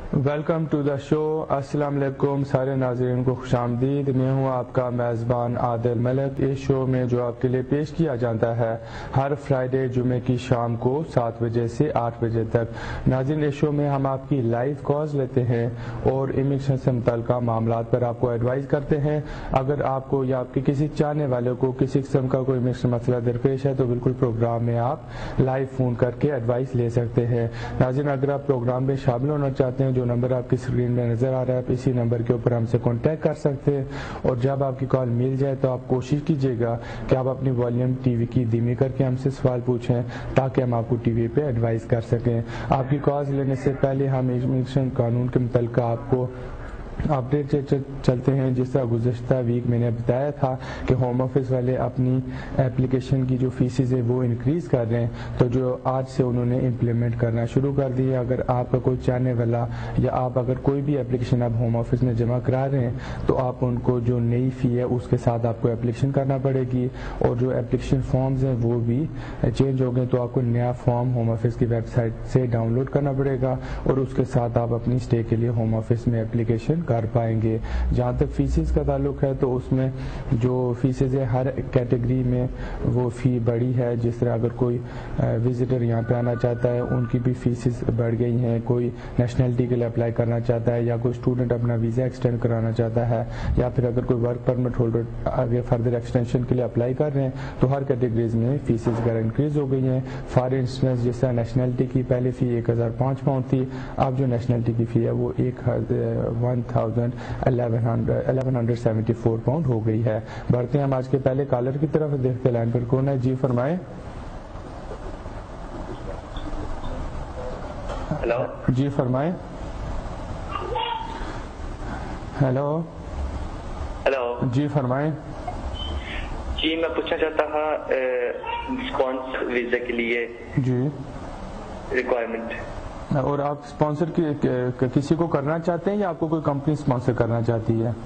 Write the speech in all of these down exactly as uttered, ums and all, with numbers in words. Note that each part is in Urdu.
ویلکم ٹو دا شو. السلام علیکم سارے ناظرین کو خوش آمدید. میں ہوں آپ کا میزبان عادل ملک. اس شو میں جو آپ کے لیے پیش کیا جاتا ہے ہر فرائیڈے جمعے کی شام کو سات بجے سے آٹھ بجے تک. ناظرین اس شو میں ہم آپ کی لائیو کالز لیتے ہیں اور امیگریشن سے متعلقہ معاملات پر آپ کو ایڈوائز کرتے ہیں. اگر آپ کو یا آپ کے کسی چاہنے والے کو کسی قسم کا کوئی امیگریشن مسئلہ درپیش ہے تو بالکل پروگرام میں آپ لائیو فون کر کے ایڈوائز لے سکتے ہیں. ناظرین اگر آپ پروگرام میں شامل ہونا چاہتے ہیں جو نمبر آپ کی اسکرین میں نظر آ رہا ہے آپ اسی نمبر کے اوپر ہم سے کانٹیکٹ کر سکتے ہیں. اور جب آپ کی کال مل جائے تو آپ کوشش کیجیے گا کہ آپ اپنی والیوم ٹی وی کی دھیمی کر کے ہم سے سوال پوچھیں تاکہ ہم آپ کو ٹی وی پہ ایڈوائز کر سکیں. آپ کی کالز لینے سے پہلے ہم امیگریشن قانون کے متعلقہ آپ کو اپڈیٹ چلتے ہیں. جس طرح گزشتہ ویک میں نے بتایا تھا کہ ہوم آفس والے اپنی اپلیکیشن کی جو فیسز ہے وہ انکریز کر رہے ہیں تو جو آج سے انہوں نے امپلیمنٹ کرنا شروع کر دی ہے. اگر آپ کا کوئی چاہنے والا یا آپ اگر کوئی بھی اپلیکیشن آپ ہوم آفس میں جمع کرا رہے ہیں تو آپ ان کو جو نئی فی ہے اس کے ساتھ آپ کو اپلیکیشن کرنا پڑے گی اور جو اپلیکیشن فارمز ہیں وہ بھی چینج ہو گئے تو آپ کو نیا فارم ہوم آفس کی ویب سائٹ سے ڈاؤن لوڈ کرنا پڑے گا اور اس کے ساتھ آپ اپنی اسٹے کے لیے ہوم آفس میں اپلیکیشن کر پائیں گے. جہاں تک فیسز کا تعلق ہے تو اس میں جو فیسز ہے ہر کیٹیگری میں وہ فی بڑی ہے. جس طرح اگر کوئی وزٹر یہاں پہ آنا چاہتا ہے ان کی بھی فیسز بڑھ گئی ہیں. کوئی نیشنلٹی کے لیے اپلائی کرنا چاہتا ہے یا کوئی اسٹوڈنٹ اپنا ویزا ایکسٹینڈ کرانا چاہتا ہے یا پھر اگر کوئی ورک پرمٹ ہولڈر آگے فردر ایکسٹینشن کے لیے اپلائی کر رہے ہیں تو ہر کیٹیگریز میں فیسز وغیرہ انکریز ہو گئی ہیں. فار انسٹنس جس طرح نیشنلٹی کی پہلے فی ایک ہزار پانچ پاؤنڈ تھی اب جو نیشنلٹی کی فی ہے وہ ایک one thousand eleven hundred seventy four pound ہو گئی ہے. بڑھتے ہیں ہم آج کے پہلے کالر کی طرف. دیکھتے لائن پر کون ہے. جی فرمائیں. ہیلو. جی فرمائیں. ہیلو. ہیلو. جی فرمائیں. جی میں پوچھنا چاہتا تھا اسپانسر ویزا کے لیے جی ریکوائرمنٹ. اور آپ اسپانسر کسی کو کرنا چاہتے ہیں یا آپ کو کوئی کمپنی اسپانسر کرنا چاہتی ہے؟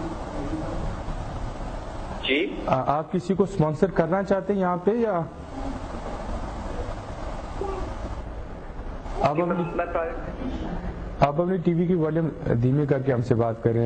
جی آپ کسی کو اسپانسر کرنا چاہتے ہیں یہاں پہ یا آپ اپنی آپ اپنی ٹی وی کی والیوم دھیمی کر کے ہم سے بات کریں.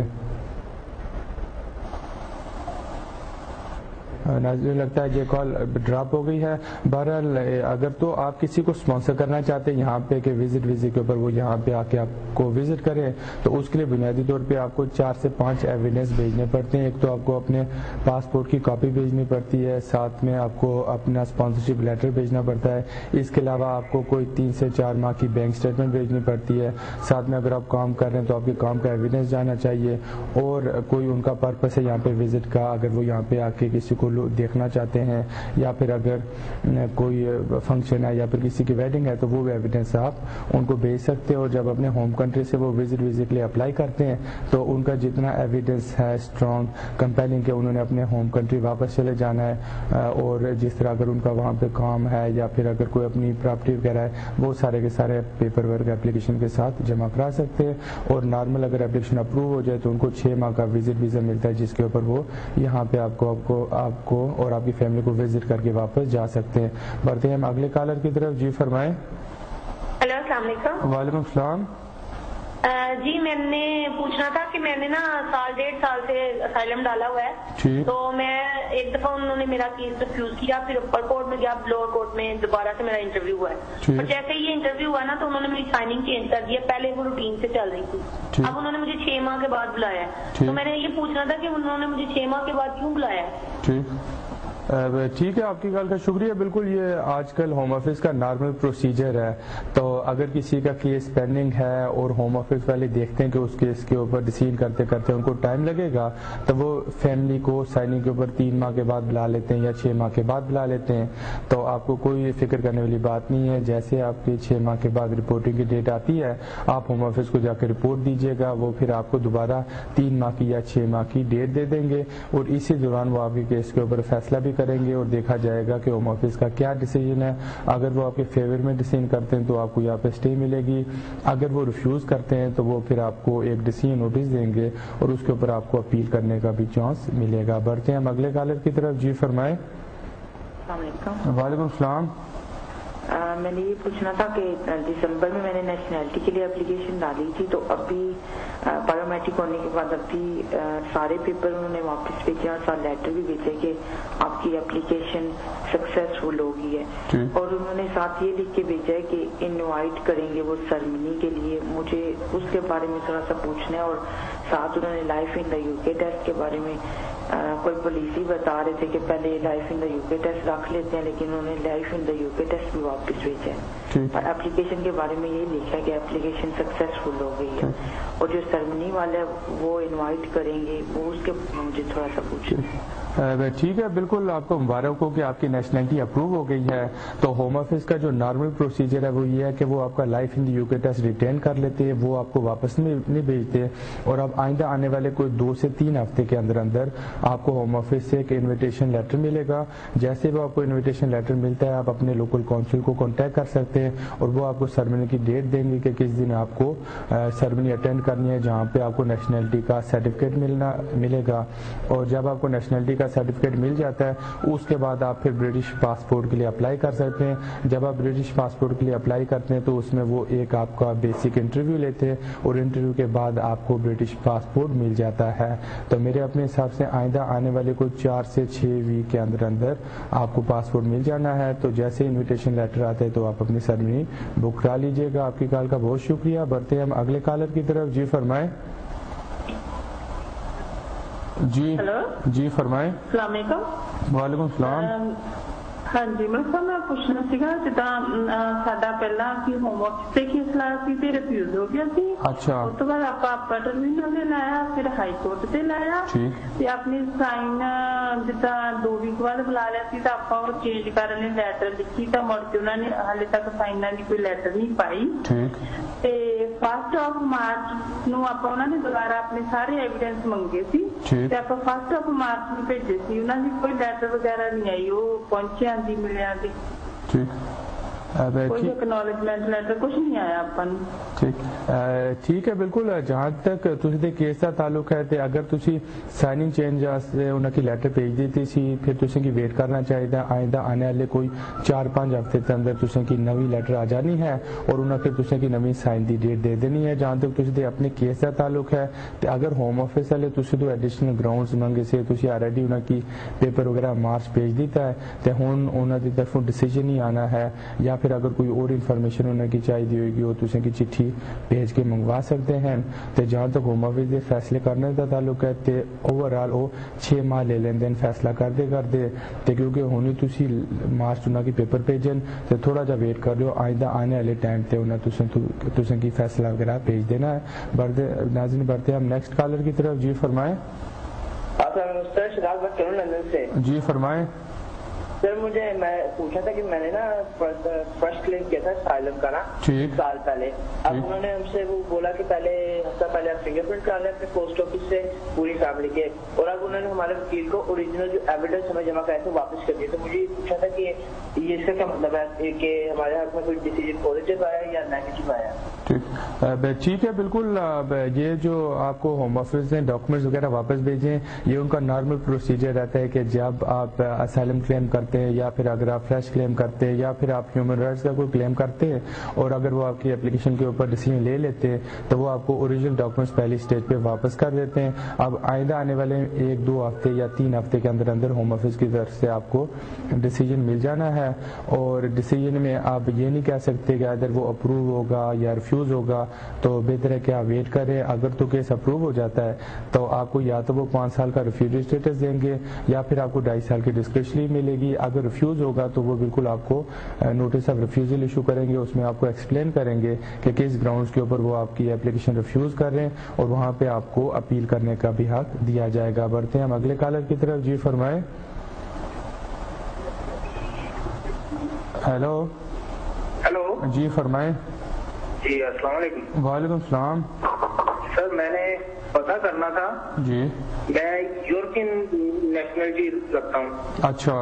ناظرین لگتا ہے یہ کال ڈراپ ہو گئی ہے. بہرحال اگر تو آپ کسی کو اسپانسر کرنا چاہتے ہیں یہاں پہ کہ وزٹ ویزے کے اوپر وہ یہاں پہ آ کے آپ کو وزٹ کریں تو اس کے لیے بنیادی طور پہ آپ کو چار سے پانچ ایویڈنس بھیجنے پڑتے ہیں. ایک تو آپ کو اپنے پاسپورٹ کی کاپی بھیجنی پڑتی ہے, ساتھ میں آپ کو اپنا اسپانسرشپ لیٹر بھیجنا پڑتا ہے. اس کے علاوہ آپ کو کوئی تین سے چار ماہ کی بینک اسٹیٹمنٹ بھیجنی پڑتی ہے. ساتھ میں اگر آپ کام کر رہے ہیں تو آپ کے کام کا ایویڈنس جانا چاہیے اور کوئی ان کا پرپس ہے یہاں پہ وزٹ کا, اگر وہ یہاں پہ آ کے کسی کو دیکھنا چاہتے ہیں یا پھر اگر کوئی فنکشن ہے یا پھر کسی کی ویڈنگ ہے تو وہ ایویڈنس آپ ان کو بھیج سکتے ہیں. اور جب اپنے ہوم کنٹری سے وہ وزٹ ویزے کے لیے اپلائی کرتے ہیں تو ان کا جتنا ایویڈنس ہے اسٹرانگ کمپیلنگ کہ انہوں نے اپنے ہوم کنٹری واپس چلے جانا ہے اور جس طرح اگر ان کا وہاں پہ کام ہے یا پھر اگر کوئی اپنی پراپرٹی وغیرہ ہے وہ سارے کے سارے پیپر ورک اپلیکیشن کے ساتھ جمع کرا سکتے ہیں. اور نارمل اگر اپلیکیشن اپروو ہو جائے تو ان کو چھ ماہ کا وزٹ ویزا ملتا ہے جس کے اوپر وہ یہاں پہ آپ کو آپ کو آپ کو اور آپ کی فیملی کو وزٹ کر کے واپس جا سکتے ہیں. بڑھتے ہیں ہم اگلے کالر کی طرف. جی فرمائیں. ہیلو السلام علیکم. وعلیکم السلام. جی میں نے پوچھنا تھا کہ میں نے نا سال ڈیڑھ سال سے اسائلم ڈالا ہوا ہے تو میں ایک دفعہ انہوں نے میرا کیس ریفیوز کیا, پھر اپر کورٹ میں گیا, لوور کورٹ میں دوبارہ سے میرا انٹرویو ہوا ہے. اور جیسے ہی انٹرویو ہوا نا تو انہوں نے میری سائننگ چینج کر دیا. پہلے وہ روٹین سے چل رہی تھی, اب انہوں نے مجھے چھ ماہ کے بعد بلایا ہے. تو میں نے یہ پوچھنا تھا کہ انہوں نے مجھے چھ ماہ کے بعد کیوں بلایا ہے. ٹھیک ہے, آپ کی کال کا شکریہ. بالکل یہ آج کل ہوم آفس کا نارمل پروسیجر ہے. تو اگر کسی کا کیس پینڈنگ ہے اور ہوم آفس والے دیکھتے ہیں کہ اس کیس کے اوپر ڈیسیژن کرتے کرتے ان کو ٹائم لگے گا تو وہ فیملی کو سائننگ کے اوپر تین ماہ کے بعد بلا لیتے ہیں یا چھ ماہ کے بعد بلا لیتے ہیں. تو آپ کو کوئی فکر کرنے والی بات نہیں ہے. جیسے آپ کی چھ ماہ کے بعد رپورٹنگ کی ڈیٹ آتی ہے آپ ہوم آفس کو جا کے رپورٹ دیجیے گا, وہ پھر آپ کو دوبارہ تین ماہ کی یا چھ ماہ کی ڈیٹ دے دیں گے اور اسی دوران وہ آپ کے کیس کے اوپر فیصلہ بھی کریں گے اور دیکھا جائے گا کہ ہوم آفس کا کیا ڈیسیژن ہے. اگر وہ آپ کے فیور میں ڈیسیژن کرتے ہیں تو آپ کو یہاں پہ اسٹے ملے گی, اگر وہ ریفیوز کرتے ہیں تو وہ پھر آپ کو ایک ڈیسیژن نوٹس دیں گے اور اس کے اوپر آپ کو اپیل کرنے کا بھی چانس ملے گا. بڑھتے ہیں ہم اگلے کالر کی طرف. جی فرمائیں. السلام علیکم. وعلیکم السلام. میں نے یہ پوچھنا تھا کہ دسمبر میں میں نے نیشنلٹی کے لیے اپلیکیشن ڈالی تھی, تو ابھی بایو میٹرک ہونے کے بعد ابھی سارے پیپر انہوں نے واپس بھیجے اور سارے لیٹر بھی بھیجے کہ آپ کی اپلیکیشن سکسیسفل ہو گئی ہے, اور انہوں نے ساتھ یہ لکھ کے بھیجا ہے کہ انوائٹ کریں گے وہ سرمنی کے لیے. مجھے اس کے بارے میں تھوڑا سا پوچھنا ہے, اور ساتھ انہوں نے life in the U K test کے بارے میں کوئی پالیسی بتا رہے تھے کہ پہلے life in the U K test رکھ لیتے ہیں, لیکن انہوں نے life in the U K test بھی واپس بھیجا ہے. اور اپلیکیشن کے بارے میں یہ لکھا ہے کہ اپلیکیشن سکسیسفل ہو گئی ہے, اور جو سرمنی والا ہے وہ انوائٹ کریں گے, وہ اس کے مجھے تھوڑا سا پوچھنا ہے. ٹھیک ہے, بالکل آپ کو مبارک ہو کہ آپ کی نیشنلٹی اپروو ہو گئی ہے. تو ہوم آفس کا جو نارمل پروسیجر ہے وہ یہ ہے کہ وہ آپ کا life in the U K test retain کر لیتے ہیں, وہ آپ کو واپس نہیں بھیجتے, اور اب آئندہ آنے والے کوئی دو سے تین ہفتے کے اندر اندر آپ کو ہوم آفس سے ایک انویٹیشن لیٹر ملے گا. جیسے وہ آپ کو انویٹیشن لیٹر ملتا ہے آپ اپنے لوکل کونسل کو کانٹیکٹ کر سکتے ہیں, اور وہ آپ کو سرمنی کی ڈیٹ دیں گے کہ کس دن آپ کو سرمنی اٹینڈ کرنی ہے, جہاں پہ آپ کو نیشنلٹی کا سرٹیفکیٹ ملنا ملے گا. اور جب آپ کو نیشنلٹی کا سرٹیفکیٹ مل جاتا ہے اس کے بعد آپ پھر برٹش پاسپورٹ کے لیے اپلائی کر سکتے ہیں. جب آپ برٹش پاسپورٹ کے لیے اپلائی کرتے ہیں تو اس میں وہ ایک آپ کا بیسک انٹرویو لیتے ہیں, اور انٹرویو کے بعد آپ کو برٹش پاسپورٹ مل جاتا ہے. تو میرے اپنے حساب سے آئندہ آنے والے کوئی چار سے چھ ویک کے اندر اندر آپ کو پاسپورٹ مل جانا ہے. تو جیسے انویٹیشن لیٹر آتے ہیں تو آپ اپنی سرمنی بک کرا لیجیے گا. آپ کی کال کا بہت شکریہ. بڑھتے ہیں ہم اگلے کالر کی طرف. جی فرمائیں. جی جی فرمائیں. السلام علیکم. وعلیکم السلام. ہاں جی, میں سر میں پوچھنا سا جدا سا پہلا ہوم آفس سے کیس لایا سی ریفیوز ہو گیا سی. اچھا. اس کے بعد آپ ٹرمینل لایا, پھر ہائی کورٹ سے لایا, اپنی سائن جدا دو ویک بعد بلا لیا سی, تو آپ چینج کرنے لیٹر لکھی تو مڑ کے انہوں نے ہالے تک سائن کی کوئی لیٹر نہیں پائی. فسٹ آف مارچ نو آپ نے دوبارہ اپنے سارے ایویڈینس منگے سی, آپ فسٹ آف مارچ میں بھیجے سی, انہوں نے کوئی لیٹر وغیرہ نہیں آئی, وہ پہنچے جی ملیا جی. کوئی اکنالجمنٹ لیٹر کچھ نہیں آیا اپن. ٹھیک ٹھیک ہے, بالکل. جہاں تک تسی کیس کا تعلق ہے تے اگر تسی سائننگ چینج واسطے انہاں کی لیٹر بھیج دیتی سی, پھر تسی کی ویٹ کرنا چاہیے. آئندہ آنے والے کوئی چار پانچ ہفتے کے اندر تسی کی نوی لیٹر آ جانی ہے, اور انہاں پھر تسی کی نوی سائن دی ڈیٹ دے دینی ہے. جہاں تک تسی اپنے کیس کا تعلق ہے تے اگر ہوم آفس والے تسی تو ایڈیشنل گراؤنڈز منگے سے تسی آلریڈی انہاں کی پیپر وغیرہ مارچ بھیج دیتا ہے, تے ہن انہاں دی طرفوں ڈیسیژن ہی آنا ہے, یا پھر اگر کوئی اور انفارمیشن انہوں کی چاہیے ہوگی وہ تسی کی چٹھی بھیج کے منگوا سکتے ہیں. تو جہاں تک ہوم آفس کے فیصلے کرنے کا تعلق ہے تو اوور آل وہ چھ ماہ لے لین دین فیصلہ کرتے کرتے, کیونکہ ہونی تسی مارچ انہوں کی پیپر بھیجن تو تھوڑا جا ویٹ کر لو, آئندہ آنے والے ٹائم تے انہیں تسیں کی فیصلہ وغیرہ بھیج دینا ہے. بڑھتے ناظرین بڑھتے ہم نیکسٹ کالر کی طرف. جی فرمائیں. جی فرمائیں. سر مجھے میں پوچھا تھا کہ میں نے نا فرسٹ کلیم کیا تھا اسائلم کا نا سال پہلے. اب انہوں نے ہم سے وہ بولا کہ پہلے ہفتہ پہلے آپ فنگر پرنٹ کر لیں اپنے پوسٹ آفس سے پوری فیملی کے, اور اب انہوں نے ہمارے وکیل کو اوریجنل جو ایویڈنس ہمیں جمع کرائے تھے واپس کر دیے. تو مجھے یہ پوچھا تھا کہ یہ اس کا کیا مطلب ہے کہ ہمارے حق میں کوئی ڈیسیجن پازیٹیو آیا یا نیگیٹو آیا؟ ٹھیک ہے, بالکل. یہ جو آپ کو ہوم آفس نے ڈاکومنٹس وغیرہ واپس بھیجیں, یہ ان کا نارمل پروسیجر رہتا ہے کہ جب آپ اسائلم کلیم کرتے ہیں, یا پھر اگر آپ فریش کلیم کرتے ہیں, یا پھر آپ ہیومن رائٹس کا کوئی کلیم کرتے ہیں, اور اگر وہ آپ کی اپلیکیشن کے اوپر ڈیسیژن لے لیتے ہیں تو وہ آپ کو اوریجنل ڈاکومنٹس پہلی اسٹیج پہ واپس کر دیتے ہیں. اب آئندہ آنے والے ایک دو ہفتے یا تین ہفتے کے اندر اندر ہوم آفس کی طرف سے آپ کو ڈیسیژن مل جانا ہے, اور ڈیسیژن میں آپ یہ نہیں کہہ سکتے کہ ادھر وہ اپروو ہوگا یا ریفیوز ہوگا. تو بہتر ہے کہ آپ ویٹ کریں. اگر تو کیس اپروو ہو جاتا ہے تو آپ کو یا تو وہ پانچ سال کا ریفیوجی اسٹیٹس دیں گے, یا پھر آپ کو ڈھائی سال کی ڈسکریشن لیو ملے گی. اگر ریفیوز ہوگا تو وہ بالکل آپ کو نوٹس آف ریفیوزل ایشو کریں گے, اس میں آپ کو ایکسپلین کریں گے کہ کس گراؤنڈز کے اوپر وہ آپ کی اپلیکیشن ریفیوز کر رہے ہیں, اور وہاں پہ آپ کو اپیل کرنے کا بھی حق دیا جائے گا. بڑھتے ہیں ہم اگلے کالر کی طرف. جی فرمائیں. ہیلو. ہیلو. جی فرمائیں. جی السلام علیکم. وعلیکم السلام. سر میں نے پتا کرنا تھا. جی. میں یورپین نیشنلٹی رکھتا ہوں. اچھا.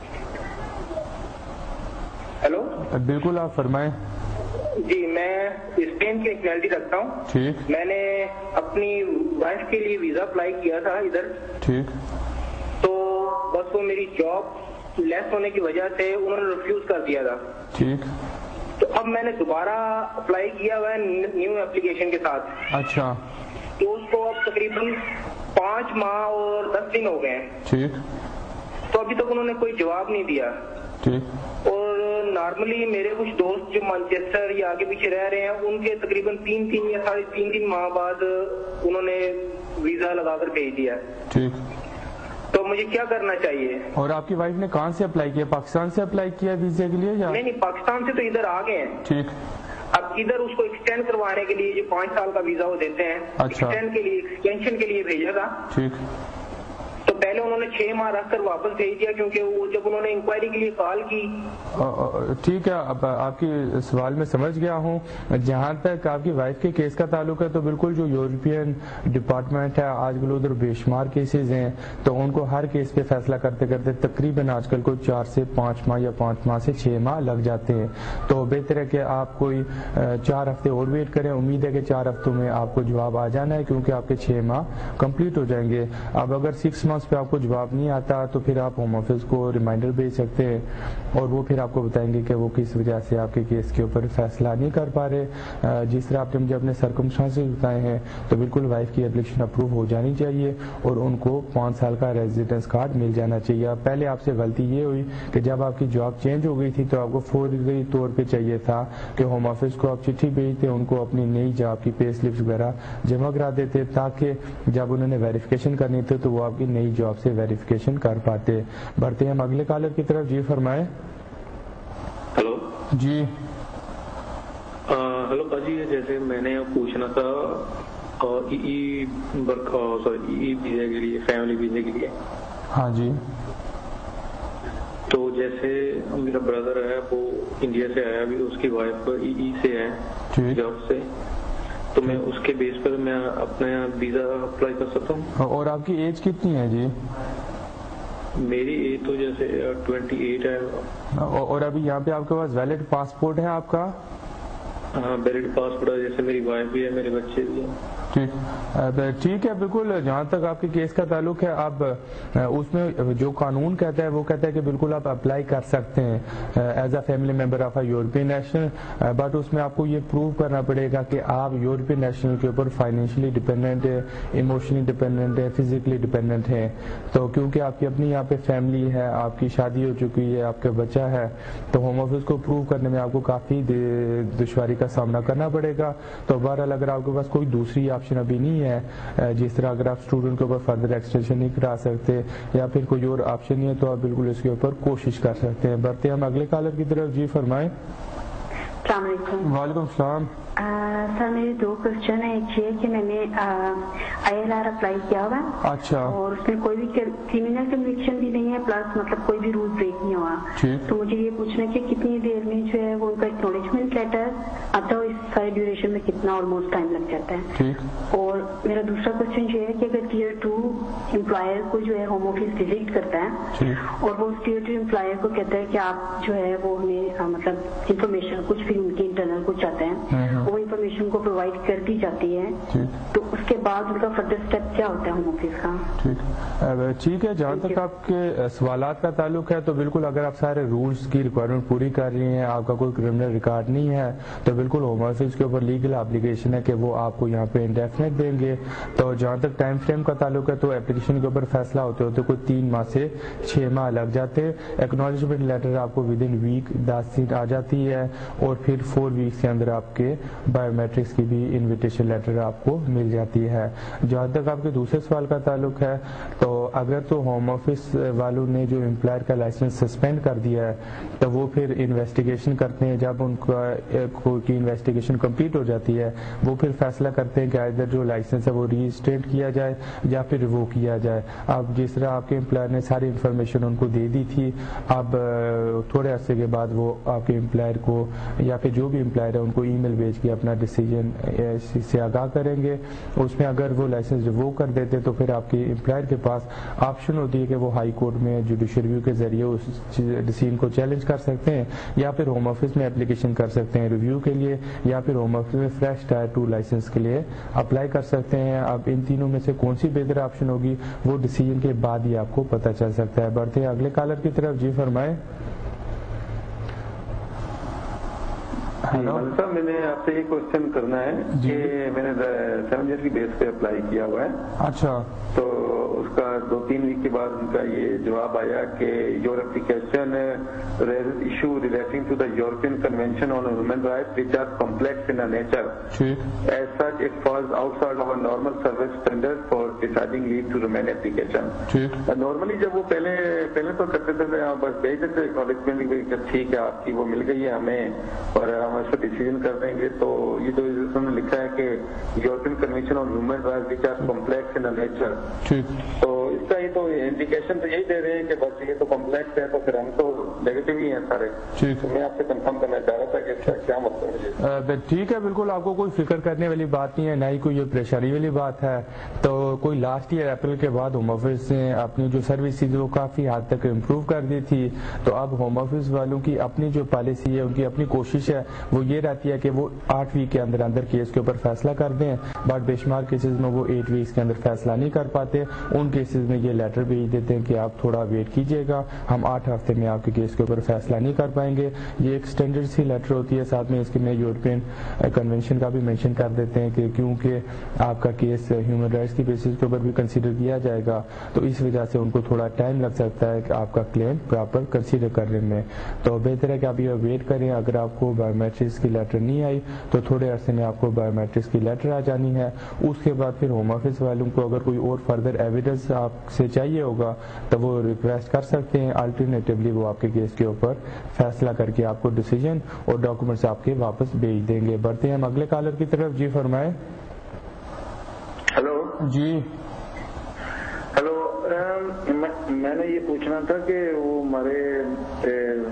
ہیلو. بالکل آپ فرمائیں. جی میں اسپین کی نیشنلٹی رکھتا ہوں. ٹھیک. میں نے اپنی وائف کے لیے ویزا اپلائی کیا تھا ادھر. ٹھیک. تو بس وہ میری جاب لیس ہونے کی وجہ سے انہوں نے ریفیوز کر دیا تھا. ٹھیک. اب میں نے دوبارہ اپلائی کیا ہوا ہے نیو اپلیکیشن کے ساتھ. اچھا. تو اس کو اب تقریباً پانچ ماہ اور دس دن ہو گئے ہیں. ٹھیک. تو ابھی تک انہوں نے کوئی جواب نہیں دیا. ٹھیک. اور نارملی میرے کچھ دوست جو مانچسٹر یا آگے پیچھے رہ رہے ہیں ان کے تقریباً تین تین یا ساڑھے تین تین ماہ بعد انہوں نے ویزا لگا کر بھیج دیا. ٹھیک. تو مجھے کیا کرنا چاہیے؟ اور آپ کی وائف نے کہاں سے اپلائی کیا؟ پاکستان سے اپلائی کیا ویزے کے لیے یا نہیں؟ نہیں, پاکستان سے تو ادھر آ گئے ہیں. ٹھیک. اب ادھر اس کو ایکسٹینڈ کروانے کے لیے جو پانچ سال کا ویزا وہ دیتے ہیں, ایکسٹینڈ کے لیے ایکسٹینشن کے لیے بھیجا تھا. ٹھیک. تو پہلے انہوں نے چھ ماہ رکھ کر واپس بھیج دیا کیونکہ وہ جب انہوں نے انکوائری کے لیے کال کی. ٹھیک ہے, اب آپ کی سوال میں سمجھ گیا ہوں. جہاں تک آپ کی وائف کے کیس کا تعلق ہے تو بالکل جو یورپین ڈپارٹمنٹ ہے آج کل ادھر بے شمار کیسز ہیں, تو ان کو ہر کیس پہ فیصلہ کرتے کرتے تقریباً آج کل کو چار سے پانچ ماہ یا پانچ ماہ سے چھ ماہ لگ جاتے ہیں. تو بہتر ہے کہ آپ کوئی چار ہفتے اور ویٹ کریں. امید ہے کہ چار ہفتوں میں آپ کو جواب آ جانا ہے کیونکہ آپ کے چھ ماہ کمپلیٹ ہو جائیں گے. اب اگر سکس منتھس پہ آپ کو جواب نہیں آتا تو پھر آپ ہوم آفس کو ریمائنڈر بھیج سکتے ہیں اور وہ پھر آپ کو بتائیں گے کہ وہ کس وجہ سے آپ کے کیس کے اوپر فیصلہ نہیں کر پا رہے. جس طرح آپ نے مجھے اپنے سرکمسٹانسز بتائے ہیں تو بالکل وائف کی اپلیکیشن اپروو ہو جانی چاہیے اور ان کو پانچ سال کا ریزیڈنس کارڈ مل جانا چاہیے. پہلے آپ سے غلطی یہ ہوئی کہ جب آپ کی جاب چینج ہو گئی تھی تو آپ کو فوری طور پہ چاہیے تھا کہ ہوم آفس کو آپ چٹھی بھیجتے, ان کو اپنی نئی جاب کی پے سلپس وغیرہ جمع کرا دیتے تاکہ جب انہوں نے ویریفیکیشن کرنی تھی تو وہ آپ کی نئی جاب سے ویریفیکیشن کر پاتے. بڑھتے ہیں ہم اگلے کالر کی طرف. جی فرمائیں. ہلو. جی ہلو باجی, جیسے میں نے پوچھنا تھا ای سوری ای ویزے کے لیے, فیملی ویزے کے لیے. ہاں جی. تو جیسے میرا بردر ہے وہ انڈیا سے آیا, ابھی اس کی وائف ای سے ہے جاب سے, تو میں اس کے بیس پر میں اپنا ویزا اپلائی کر سکتا ہوں. اور آپ کی ایج کتنی ہے جی؟ میری ایج تو جیسے ٹوینٹی ایٹ ہے. اور ابھی یہاں پہ آپ کے پاس ویلڈ پاسپورٹ ہے آپ کا؟ ہاں ویلڈ پاسپورٹ ہے, جیسے میری وائف بھی ہے, میرے بچے بھی ہیں. ٹھیک ٹھیک ہے بالکل. جہاں تک آپ کے کیس کا تعلق ہے اب اس میں جو قانون کہتا ہے وہ کہتا ہے کہ بالکل آپ اپلائی کر سکتے ہیں as a family member of a European national, but اس میں آپ کو یہ پروو کرنا پڑے گا کہ آپ یورپین نیشنل کے اوپر فائنینشلی ڈپینڈنٹ ہے, ایموشنلی ڈپینڈنٹ ہے, فزیکلی ڈپینڈنٹ ہے. تو کیونکہ آپ کی اپنی یہاں پہ فیملی ہے, آپ کی شادی ہو چکی ہے, آپ کا بچہ ہے, تو ہوم آفس کو پروو کرنے میں آپ کو کافی دشواری کا سامنا کرنا پڑے گا. تو بہرحال اگر آپ کے پاس کوئی دوسری آپشن ابھی نہیں ہے, جس طرح اگر آپ اسٹوڈنٹ کے اوپر فردر ایکسٹینشن نہیں کرا سکتے یا پھر کوئی اور آپشن نہیں ہے, تو آپ بالکل اس کے اوپر کوشش کر سکتے ہیں. بڑھتے ہیں ہم اگلے کالر کی طرف. جی فرمائیں. السلام علیکم. وعلیکم السلام. سر میرے دو کوشچن ہیں. ایک یہ کہ میں نے آئی ایل آر اپلائی کیا ہوا ہے. اچھا. اور اس میں کوئی بھی کرمنل کنوکشن بھی نہیں ہے, پلس مطلب کوئی بھی رول بریک نہیں ہوا. تو مجھے یہ پوچھنا ہے کہ کتنی دیر میں جو ہے وہ ان کا اکنالجمنٹ لیٹر آتا ہے, اس سارے ڈیوریشن میں کتنا آلموسٹ ٹائم لگ جاتا ہے. اور میرا دوسرا کوشچن یہ ہے کہ اگر ٹیئر ٹو امپلائر کو جو ہے ہوم آفس وزٹ کرتا ہے اور وہ ٹیئر ٹو امپلائر کو کہتا ہے کہ آپ جو ہے وہ ہمیں مطلب انفارمیشن کچھ بھی ان کی انٹرنل کچھ آتا ہے, وہ انفارمیشن کو پرووائڈ کر دی جاتی ہے, تو اس کے بعد ان کا فردر اسٹیپ کیا ہوتا ہے ہوم آفس کا؟ ٹھیک ہے. جہاں تک آپ کے سوالات کا تعلق ہے تو بالکل اگر آپ سارے رولز کی ریکوائرمنٹ پوری کر رہی ہیں, آپ کا کوئی کرمنل ریکارڈ نہیں ہے, تو بالکل ہوم آفس کے اوپر لیگل اپلیکیشن ہے کہ وہ آپ کو یہاں پہ انڈیفینٹ دیں گے. تو جہاں تک ٹائم فریم کا تعلق ہے تو اپلیکیشن کے اوپر فیصلہ ہوتے ہوتے کوئی تین ماہ سے چھ ماہ لگ جاتے. ایکنالجمنٹ لیٹر آپ کو ود ان ویک دس دن آ جاتی ہے اور پھر فور ویکس کے اندر آپ کے بایو میٹرکس کی بھی انویٹیشن لیٹر آپ کو مل جاتی ہے. جہاں تک آپ کے دوسرے سوال کا تعلق ہے تو اگر تو ہوم آفس والوں نے جو امپلائر کا لائسنس سسپینڈ کر دیا ہے تو وہ پھر انویسٹیگیشن کرتے ہیں. جب ان کا کی انویسٹیگیشن کمپلیٹ ہو جاتی ہے وہ پھر فیصلہ کرتے ہیں کہ ادھر جو لائسنس ہے وہ ری اسٹیٹ کیا جائے یا پھر ریوو کیا جائے. اب جس طرح آپ کے امپلائر نے ساری انفارمیشن ان کو دے دی تھی, اب تھوڑے عرصے کے بعد وہ آپ کے امپلائر کو یا پھر جو بھی امپلائر ہے ان کو ای میل بھیج کے اپنا ڈیسیجن سے آگاہ کریں گے. اس میں اگر وہ لائسنس ریوو کر دیتے تو پھر آپ کے امپلائر کے پاس آپشن ہوتی ہے کہ وہ ہائی کورٹ میں جوڈیشل ریویو کے ذریعے اس ڈیسیجن کو چیلنج کر سکتے ہیں یا پھر ہوم آفس میں اپلیکیشن کر سکتے ہیں ریویو کے لیے, یا پھر ہوم آفس میں فریش ٹائر ٹو لائسنس کے لیے اپلائی کر سکتے ہیں. اب ان تینوں میں سے کون سی بہتر آپشن ہوگی وہ ڈیسیجن کے بعد ہی آپ کو پتہ چل سکتا ہے. بڑھتے ہیں اگلے کالر کی طرف. جی فرمائیں. صاحب میں نے آپ سے یہ کوشچن کرنا ہے کہ میں نے سیون ایئر کی بیس پہ اپلائی کیا ہوا ہے. اچھا. تو اس کا دو تین ویک کے بعد ان کا یہ جواب آیا کہ your application issue relating to the European convention on human rights which are complex in nature as such it falls outside our normal service standard for deciding leave to remain application. Normally جب وہ پہلے پہلے تو کرتے تھے بس بھیج دیتے اکنالجمنٹ ٹھیک ہے آپ کی وہ مل گئی ہے ہمیں اور ہم اس کو ڈیسیژن کر دیں گے. تو یہ جو انہوں نے لکھا ہے کہ European convention on human rights which are complex in nature, تو اس کا یہ تو انڈیکیشن تو یہی دے رہے ہیں کہ بس یہ تو کمپلیکس ہے تو پھر ہم تو نیگیٹو ہی ہیں سارے. تو میں آپ سے کنفرم کرنا چاہ رہا تھا کہ اس کا کیا مطلب ہے. ٹھیک ہے, بالکل آپ کو کوئی فکر کرنے والی بات نہیں ہے, نہ ہی کوئی یہ پریشانی والی بات ہے. تو کوئی لاسٹ ایئر اپریل کے بعد ہوم آفس نے اپنی جو سروس تھی وہ کافی حد تک امپروو کر دی تھی. تو اب ہوم آفس والوں کی اپنی جو پالیسی ہے, ان کی اپنی کوشش ہے وہ یہ رہتی ہے کہ وہ آٹھ ویک کے اندر اندر کیس کے اوپر فیصلہ کر دیں, بٹ بے شمار کیسز میں وہ ایٹ ویکس کے اندر فیصلہ نہیں کر پاتے. ان کیسز میں یہ لیٹر بھیج دیتے ہیں کہ آپ تھوڑا ویٹ کیجیے گا, ہم آٹھ ہفتے میں آپ کے کیس کے اوپر فیصلہ نہیں کر پائیں گے. یہ ایک اسٹینڈرڈ سی لیٹر ہوتی ہے, ساتھ میں اس کے میں یورپین کنونشن کا بھی مینشن کر دیتے ہیں کہ کیونکہ آپ کا کیس ہیومن رائٹس کی بیسس کے اوپر بھی کنسیڈر کیا جائے گا, تو اس وجہ سے ان کو تھوڑا ٹائم لگ سکتا ہے کہ آپ کا کلیم پراپر کنسیڈر کرنے میں. تو بہتر ہے کہ آپ یہ ویٹ کریں. اگر آپ کو بایو میٹرکس کی لیٹر نہیں آئی تو تھوڑے عرصے میں آپ کو بایو میٹرکس کی لیٹر آ جانی ہے. اس کے بعد پھر ہوم آفس والوں کو اگر کوئی اور فردر ایویڈنس آپ سے چاہیے ہوگا تو وہ ریکویسٹ کر سکتے ہیں. الٹرنیٹیولی وہ آپ کے کیس کے اوپر فیصلہ کر کے آپ کو ڈیسیژن اور ڈاکومنٹس آپ کے واپس بھیج دیں گے. بڑھتے ہیں ہم اگلے کالر کی طرف. جی فرمائیں. ہلو. جی ہلو, میں نے یہ پوچھنا تھا کہ وہ ہمارے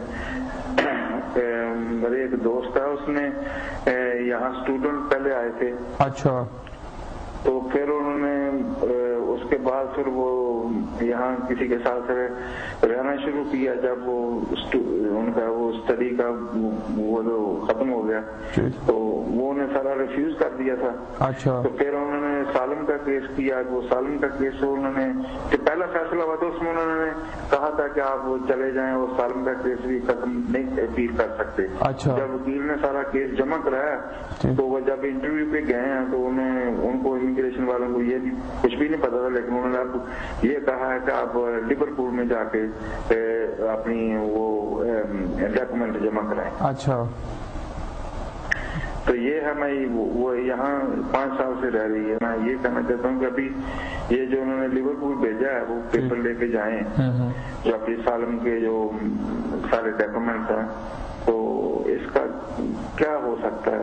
میرے ایک دوست ہے, اس نے یہاں اسٹوڈنٹ پہلے آئے تھے. اچھا. تو پھر انہوں نے اس کے بعد پھر وہ یہاں کسی کے ساتھ رہنا شروع کیا جب وہ ان کا وہ اسٹڈی کا وہ جو ختم ہو گیا تو وہ انہیں سارا ریفیوز کر دیا تھا. اچھا. تو پھر انہوں نے سالم کا کیس کیا. وہ سالم کا کیس انہوں نے جو پہلا فیصلہ ہوا تھا اس میں انہوں نے کہا تھا کہ آپ وہ چلے جائیں اور سالم کا کیس بھی ختم نہیں اپیل کر سکتے. اچھا. جب وکیل نے سارا کیس جمع کرایا تو وہ جب انٹرویو پہ گئے ہیں تو انہیں ان کو امیگریشن والوں کو یہ کچھ بھی نہیں پتا تھا, لیکن انہوں نے اب یہ کہا ہے کہ آپ لیورپول میں جا کے اپنی وہ ڈاکومنٹ جمع کرائیں. اچھا. تو یہ ہے, میں وہ یہاں پانچ سال سے رہ رہی ہے. میں یہ کہنا چاہتا ہوں کہ ابھی یہ جو انہوں نے لیورپول بھیجا ہے وہ پیپر لے کے جائیں جو اپنی سالم کے جو سارے ڈاکومنٹس ہیں, تو اس کا کیا ہو سکتا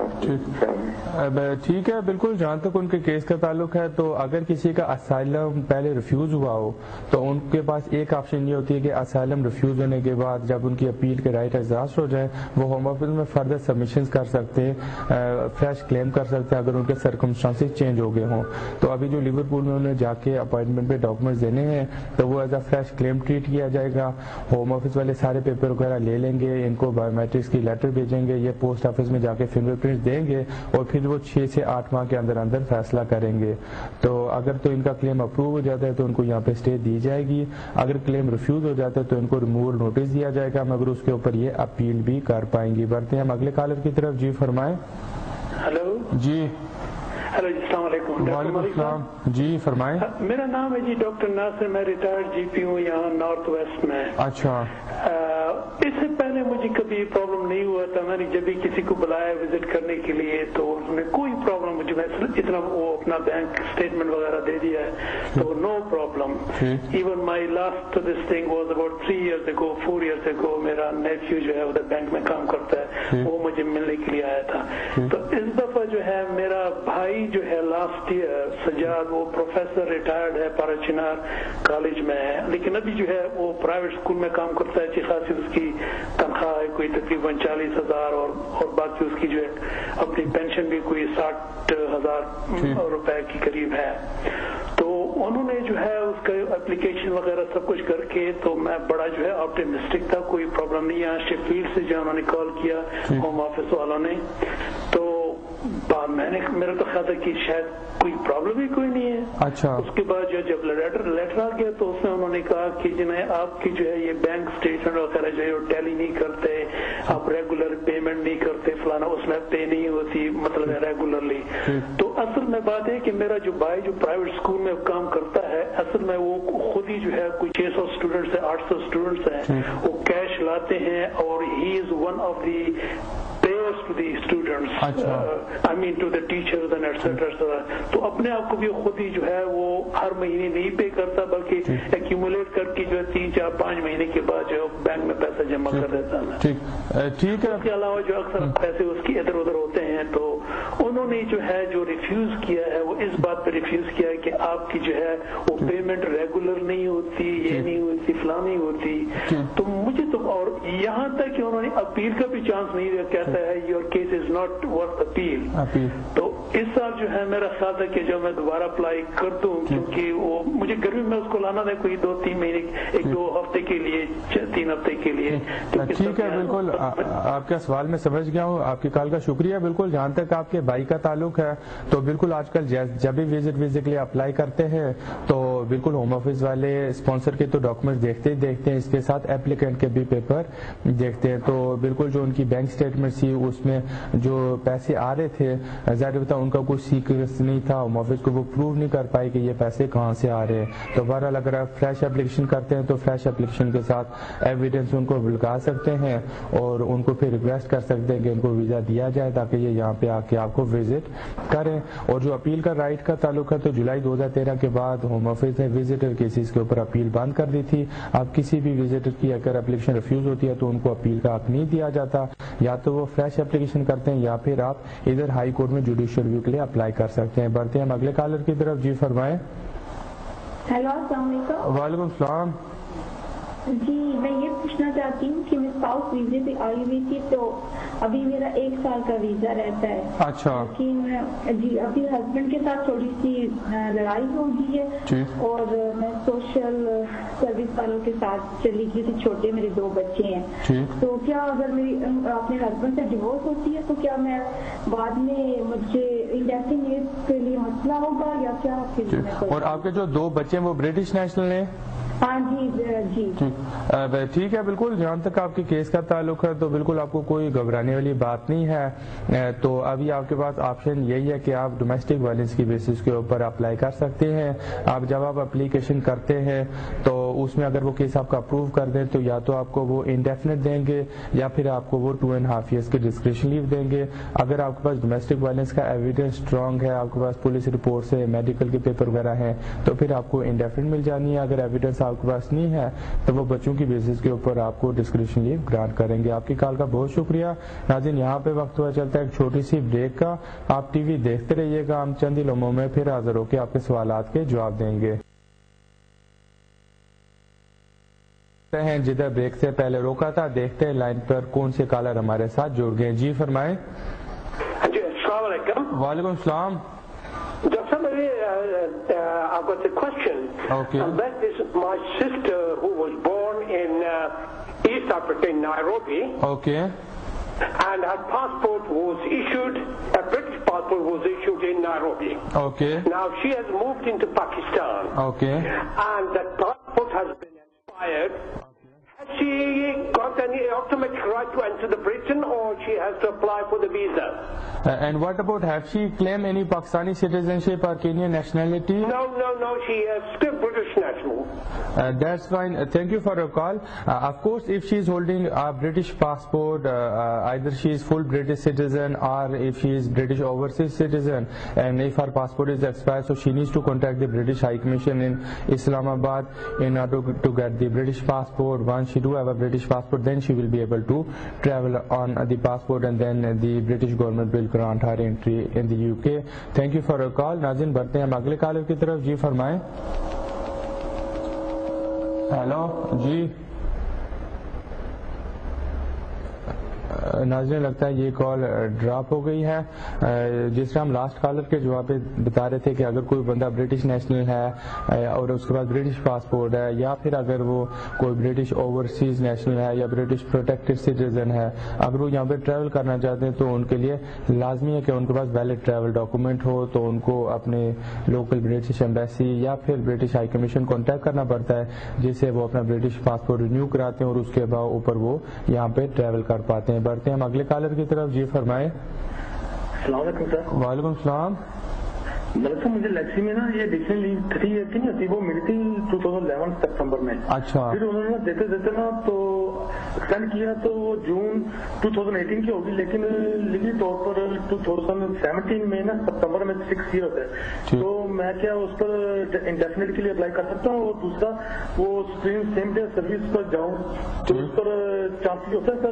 ہے. ٹھیک ہے, بالکل. جہاں تک ان کے کیس کا تعلق ہے تو اگر کسی کا اسائلم پہلے ریفیوز ہوا ہو تو ان کے پاس ایک آپشن یہ ہوتی ہے کہ اسائلم ریفیوز ہونے کے بعد جب ان کی اپیل کے رائٹ ایگزاسٹ ہو جائے وہ ہوم آفس میں فردر سبمیشنز کر سکتے ہیں, فریش کلیم کر سکتے ہیں اگر ان کے سرکمسٹانسز چینج ہو گئے ہوں. تو ابھی جو لیورپول میں انہیں جا کے اپوائنٹمنٹ پہ ڈاکومنٹس دینے ہیں تو وہ as a fresh claim treat کیا جائے گا. ہوم آفس والے سارے پیپر وغیرہ لے لیں گے, ان کو بایو میٹرکس کی لیٹر بھیجیں گے, یہ پوسٹ آفس میں جا کے فنگر پرنٹ دیں گے اور پھر وہ چھ سے آٹھ ماہ کے اندر اندر فیصلہ کریں گے. تو اگر تو ان کا کلیم اپروو ہو جاتا ہے تو ان کو یہاں پہ اسٹے دی جائے گی, اگر کلیم ریفیوز ہو جاتا ہے تو ان کو ریموول نوٹس دیا جائے گا, مگر اس کے اوپر یہ اپیل بھی کر پائیں گی. بڑھتے ہیں ہم اگلے کالر کی طرف. جی فرمائیں. ہلو. جی ہلو جی السلام علیکم. وعلیکم السلام. جی فرمائیں. میرا نام ہے جی ڈاکٹر ناصر, میں ریٹائرڈ جی پی ہوں یہاں نارتھ ویسٹ میں. اچھا. اس سے پہلے مجھے کبھی پرابلم نہیں ہوا تھا. میں نے جب بھی کسی کو بلایا وزٹ کرنے کے لیے تو انہوں نے کوئی پرابلم مجھے اتنا وہ اپنا بینک اسٹیٹمنٹ وغیرہ دے دیا ہے تو no problem. Even my last this thing was about three years ago four years ago. میرا نیفیو جو ہے ادھر بینک میں کام کرتا ہے, وہ مجھے ملنے کے لیے آیا تھا. تو اس دفعہ جو ہے میرا بھائی جو ہے لاسٹ ایئر سجاد, وہ پروفیسر ریٹائرڈ ہے پارچنار کالج میں ہے, لیکن ابھی جو ہے وہ پرائیویٹ اسکول میں کام کرتا ہے. اچھی خاصی اس کی تنخواہ ہے کوئی تقریباً چالیس ہزار اور اور باقی اس کی جو ہے اپنی پینشن بھی کوئی ساٹھ ہزار روپے کی قریب ہے. تو انہوں نے جو ہے اس کا اپلیکیشن وغیرہ سب کچھ کر کے, تو میں بڑا جو ہے آپٹیمسٹک تھا, کوئی پرابلم نہیں ہے. شیفیلڈ سے جو انہوں نے کال کیا ہوم آفس والوں نے, تو میں نے میرا تو خیال تھا کہ شاید کوئی پرابلم ہی کوئی نہیں ہے. اچھا. اس کے بعد جو جب لیٹر لیٹر آ گیا تو اس میں انہوں نے کہا کہ جنہیں آپ کی جو ہے یہ بینک اسٹیٹمنٹ وغیرہ جو ہے وہ ٹیلی نہیں کرتے, آپ ریگولر پیمنٹ نہیں کرتے, فلانا اس میں پے نہیں ہوتی مطلب ریگولرلی. تو اصل میں بات ہے کہ میرا جو بھائی جو پرائیویٹ اسکول میں کام کرتا ہے, اصل میں وہ خود ہی جو ہے کوئی چھ سو اسٹوڈینٹس ہے, آٹھ سو اسٹوڈینٹس ہیں, وہ کیش لاتے ہیں اور he is one of the payers to the students, uh, I mean to the teachers and et cetera. تو اپنے آپ کو بھی خود ہی جو ہے وہ ہر مہینے نہیں پے کرتا بلکہ ایکومولیٹ کر کے جو ہے تین چار پانچ مہینے کے بعد جو ہے بینک میں پیسہ جمع کر دیتا ہے. ٹھیک ہے. اس کے علاوہ جو اکثر پیسے اس کے ادھر ادھر ہوتے ہیں تو انہوں نے جو ہے جو ریفیوز کیا ہے وہ اس بات پہ ریفیوز کیا ہے کہ آپ کی جو ہے وہ پیمنٹ ریگولر نہیں ہوتی, یہ نہیں ہوتی, فلاں نہیں ہوتی. تو مجھے تو اور یہاں تک کہ انہوں نے اپیل کا بھی چانس نہیں دیا, کہتا ہے your case is not worth appeal. تو اس سال جو ہے میرا خیال تھا کہ جو میں دوبارہ اپلائی کر دوں کیونکہ وہ مجھے گرمی میں اس کو لانا تھا کوئی دو تین مہینے ایک دو ہفتے کے لیے تین ہفتے کے لیے. ٹھیک ہے, بالکل آپ کا سوال میں سمجھ گیا ہوں, آپ کی کال کا شکریہ. بالکل جہاں تک آپ کے بھائی کا تعلق ہے تو بالکل آج کل جب بھی وزٹ ویزے کے لیے اپلائی کرتے ہیں تو بالکل ہوم آفس والے اسپانسر کے تو ڈاکومنٹ دیکھتے ہی دیکھتے ہیں, اس کے ساتھ اپلیکینٹ کے بھی پیپر دیکھتے ہیں. تو بالکل جو ان کی بینک اسٹیٹمنٹ تھی اس میں جو پیسے آ رہے تھے ظاہر بتا ان کا کوئی سیکریٹ نہیں تھا, ہوم آفس کو وہ پروو نہیں کر پائے کہ یہ پیسے کہاں سے آ رہے ہیں. تو بہرحال اگر آپ فریش اپلیکیشن کرتے ہیں تو فریش اپلیکیشن کے ساتھ ایویڈنس ان کو لگا سکتے ہیں اور ان کو پھر ریکویسٹ کر سکتے ہیں کہ ان کو ویزا دیا جائے تاکہ یہ یہاں پہ آ کے آپ کو وزٹ کریں. اور جو اپیل کا رائٹ کا تعلق ہے تو جولائی دو ہزار تیرہ کے بعد ہوم آفس نے وزٹر کیسز کے اوپر اپیل بند کر دی تھی. آپ کسی بھی وزٹر کی اگر اپلیکیشن ریفیوز ہوتی ہے تو ان کو اپیل کا حق نہیں دیا جاتا, یا تو وہ فریش اپلیکیشن کرتے ہیں یا پھر آپ ادھر ہائی کورٹ میں جوڈیشل ریویو کے لیے اپلائی کر سکتے ہیں. بڑھتے ہیں اگلے کالر کی طرف. جی فرمائیں. ہیلو السلام علیکم. وعلیکم السلام. جی میں یہ پوچھنا چاہتی ہوں کہ میں اسپاؤس ویزے پہ آئی ہوئی تھی تو ابھی میرا ایک سال کا ویزا رہتا ہے. اچھا. لیکن جی ابھی ہسبینڈ کے ساتھ تھوڑی سی لڑائی ہو گئی ہے اور میں سوشل سروس والوں کے ساتھ چلی گئی تھی, چھوٹے میرے دو بچے ہیں. تو کیا اگر میری اپنے ہسبینڈ سے ڈیورس ہوتی ہے تو کیا میں بعد میں مجھے انڈیفینیٹ کے لیے مسئلہ ہوگا یا کیا؟ اور آپ کے جو دو بچے ہیں وہ برٹش نیشنل ہیں؟ ہاں جی جی ٹھیک ہے. بالکل جہاں تک آپ کے کیس کا تعلق ہے تو بالکل آپ کو کوئی گھبرانے والی بات نہیں ہے. تو ابھی آپ کے پاس آپشن یہی ہے کہ آپ ڈومیسٹک وائلنس کی بیسس کے اوپر اپلائی کر سکتے ہیں. آپ جب آپ اپلیکیشن کرتے ہیں تو اس میں اگر وہ کیس آپ کا اپروو کر دیں تو یا تو آپ کو وہ انڈیفینٹ دیں گے یا پھر آپ کو وہ ٹو اینڈ ہاف ایئرس کی ڈسکریشن لیو دیں گے. اگر آپ کے پاس ڈومیسٹک وائلنس کا ایویڈنس اسٹرانگ ہے, آپ کے پاس پولیس رپورٹس ہے, میڈیکل کے پیپر وغیرہ ہیں, تو پھر آپ کو انڈیفینٹ مل جانی ہے. اگر ایویڈنس آپ کے پاس نہیں ہے تو وہ بچوں کی بیسس کے اوپر آپ کو ڈسکریشن لیو گرانٹ کریں گے. آپ کی کال کا بہت شکریہ. ناظرین یہاں پہ وقت ہوا چلتا ہے ایک چھوٹی سی بریک کا. آپ ٹی وی دیکھتے رہیے گا, ہم چند ہی لمحوں میں پھر حاضر ہو کے آپ کے سوالات کے جواب دیں گے. ہیں جدھر بریک سے پہلے روکا تھا, دیکھتے ہیں لائن پر کون سے کالر ہمارے ساتھ جڑ گئے. جی فرمائیں. جی السلام علیکم. وعلیکم السلام. Doctor, uh, uh, I've got a question. Okay. And that is my sister who was born in uh, East Africa, in Nairobi. Okay. And her passport was issued, a British passport was issued in Nairobi. Okay. Now she has moved into Pakistan. Okay. And that passport has been expired. Has she got any automatic right to enter the Britain or she has to apply for the visa? Uh, and what about, have she claimed any Pakistani citizenship or Kenyan nationality? No, no, no, she is still British national. Uh, that's fine. Uh, thank you for your call. Uh, of course, if she is holding a British passport, uh, uh, either she is full British citizen or if she is British overseas citizen, and if her passport is expired, so she needs to contact the British High Commission in Islamabad in order to, to get the British passport. Once she do have a British passport, then she will be able to travel on the passport, and then the British government will grant her entry in the U K. Thank you for your call. ناظرین بڑھتے ہیں ہم اگلے کالر کی طرف. جی فرمائیں. ہیلو. جی ناظرین لگتا ہے یہ کال ڈراپ ہو گئی ہے. جس طرح ہم لاسٹ کالر کے جواب پہ بتا رہے تھے کہ اگر کوئی بندہ برٹش نیشنل ہے اور اس کے بعد برٹش پاسپورٹ ہے, یا پھر اگر وہ کوئی برٹش اوورسیز نیشنل ہے یا برٹش پروٹیکٹڈ سٹیزن ہے, اگر وہ یہاں پہ ٹریول کرنا چاہتے ہیں تو ان کے لیے لازمی ہے کہ ان کے پاس ویلڈ ٹریول ڈاکومنٹ ہو. تو ان کو اپنے لوکل برٹش ایمبیسی یا پھر برٹش ہائی کمیشن کانٹیکٹ کرنا پڑتا ہے, جس سے وہ اپنا برٹش پاسپورٹ رینیو کراتے ہیں اور اس کے بعد اوپر وہ یہاں پہ ٹریول کر پاتے ہیں. بڑھتے ہیں ہم اگلے کالر کی طرف. جی فرمائیں. السلام علیکم سر. وعلیکم السلام. دراصل مجھے لیکسی میں نا یہ ڈیسیزن لیو تھری ایئر کی نہیں ہوتی, وہ ملی تھی ٹو تھاؤزینڈ الیون سپٹمبر میں. اچھا. پھر انہوں نے دیتے دیتے نا تو ایکسٹینڈ کیا تو وہ جون ٹو تھاؤزینڈ ایٹین کی ہوگی, لیکن لیگی طور پر ٹو تھاؤزینڈ سیونٹین میں نا سپتمبر میں سکس ایئر ہے. تو میں کیا اس پر انڈیفینٹ کے لیے اپلائی کر سکتا ہوں؟ اور دوسرا وہ سیم ڈے سروس پر جاؤں تو اس پر چانس ہوتا ہے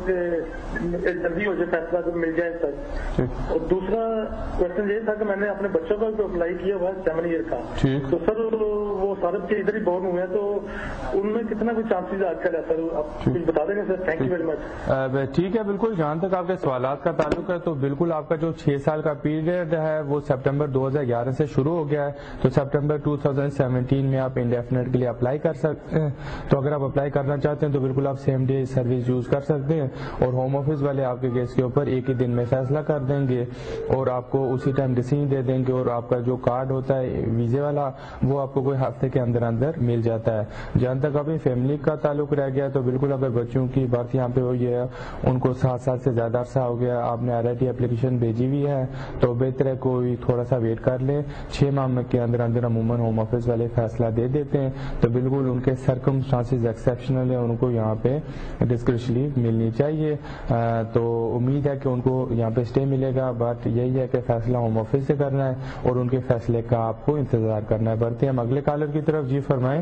سر جلدی ہو جائے فیصلہ جب مل جائے سر. اور دوسرا کوشچن یہ تھا کہ میں نے اپنے بچوں کا بھی اپلائی کیا ہوا ہے سیون ایئر کا, تو سر وہ سارے بچے ادھر ہی بورن ہوئے ہیں, تو ان میں کتنا کوئی چانسز آج کل ہے سر؟ آپ کچھ بتا دیں گے sir. Thank you very much. ٹھیک ہے بالکل. جہاں تک آپ کے سوالات کا تعلق ہے تو بالکل آپ کا جو چھ سال کا پیریڈ ہے وہ سپٹمبر دو ہزار گیارہ سے شروع ہو گیا ہے, تو سپٹمبر ٹو تھاؤزینڈ سیونٹین میں آپ انڈیفینٹ کے لیے اپلائی کر سکتے ہیں. تو اگر آپ اپلائی کرنا چاہتے ہیں تو بالکل آپ سیم ڈے سروس یوز کر سکتے ہیں, اور ہوم آفس والے آپ کے کیس کے اوپر ایک ہی دن میں فیصلہ کر دیں گے اور آپ کو اسی ٹائم ڈیسیژن دے دیں گے, اور آپ کا جو کارڈ ہوتا ہے ویزے والا وہ آپ کو کوئی ہفتے کے اندر اندر مل جاتا ہے. جہاں تک ابھی فیملی کا تعلق رہ گیا تو بالکل اگر بچوں کی بات یہاں پہ ہوئی ہے, ان کو سات سال سے زیادہ عرصہ ہو گیا, آپ نے آر آئی ٹی اپلیکیشن بھیجی ہوئی ہے, تو بہتر ہے کوئی تھوڑا سا ویٹ کر لیں. چھ ماہ کے اندر اندر عموماً ہوم آفس والے فیصلہ دے دیتے ہیں. تو بالکل ان کے سرکمسٹانسز ایکسیپشنل ہیں, ان کو یہاں پہ ڈسکریشن لیو ملنی چاہیے. تو امید ہے کہ ان کو یہاں پہ اسٹے ملے گا, بات یہی ہے کہ فیصلہ ہوم آفس سے کرنا ہے اور ان کے فیصلے کا آپ کو انتظار کرنا ہے. بڑھتے ہیں ہم اگلے کالر کی طرف. جی فرمائیں.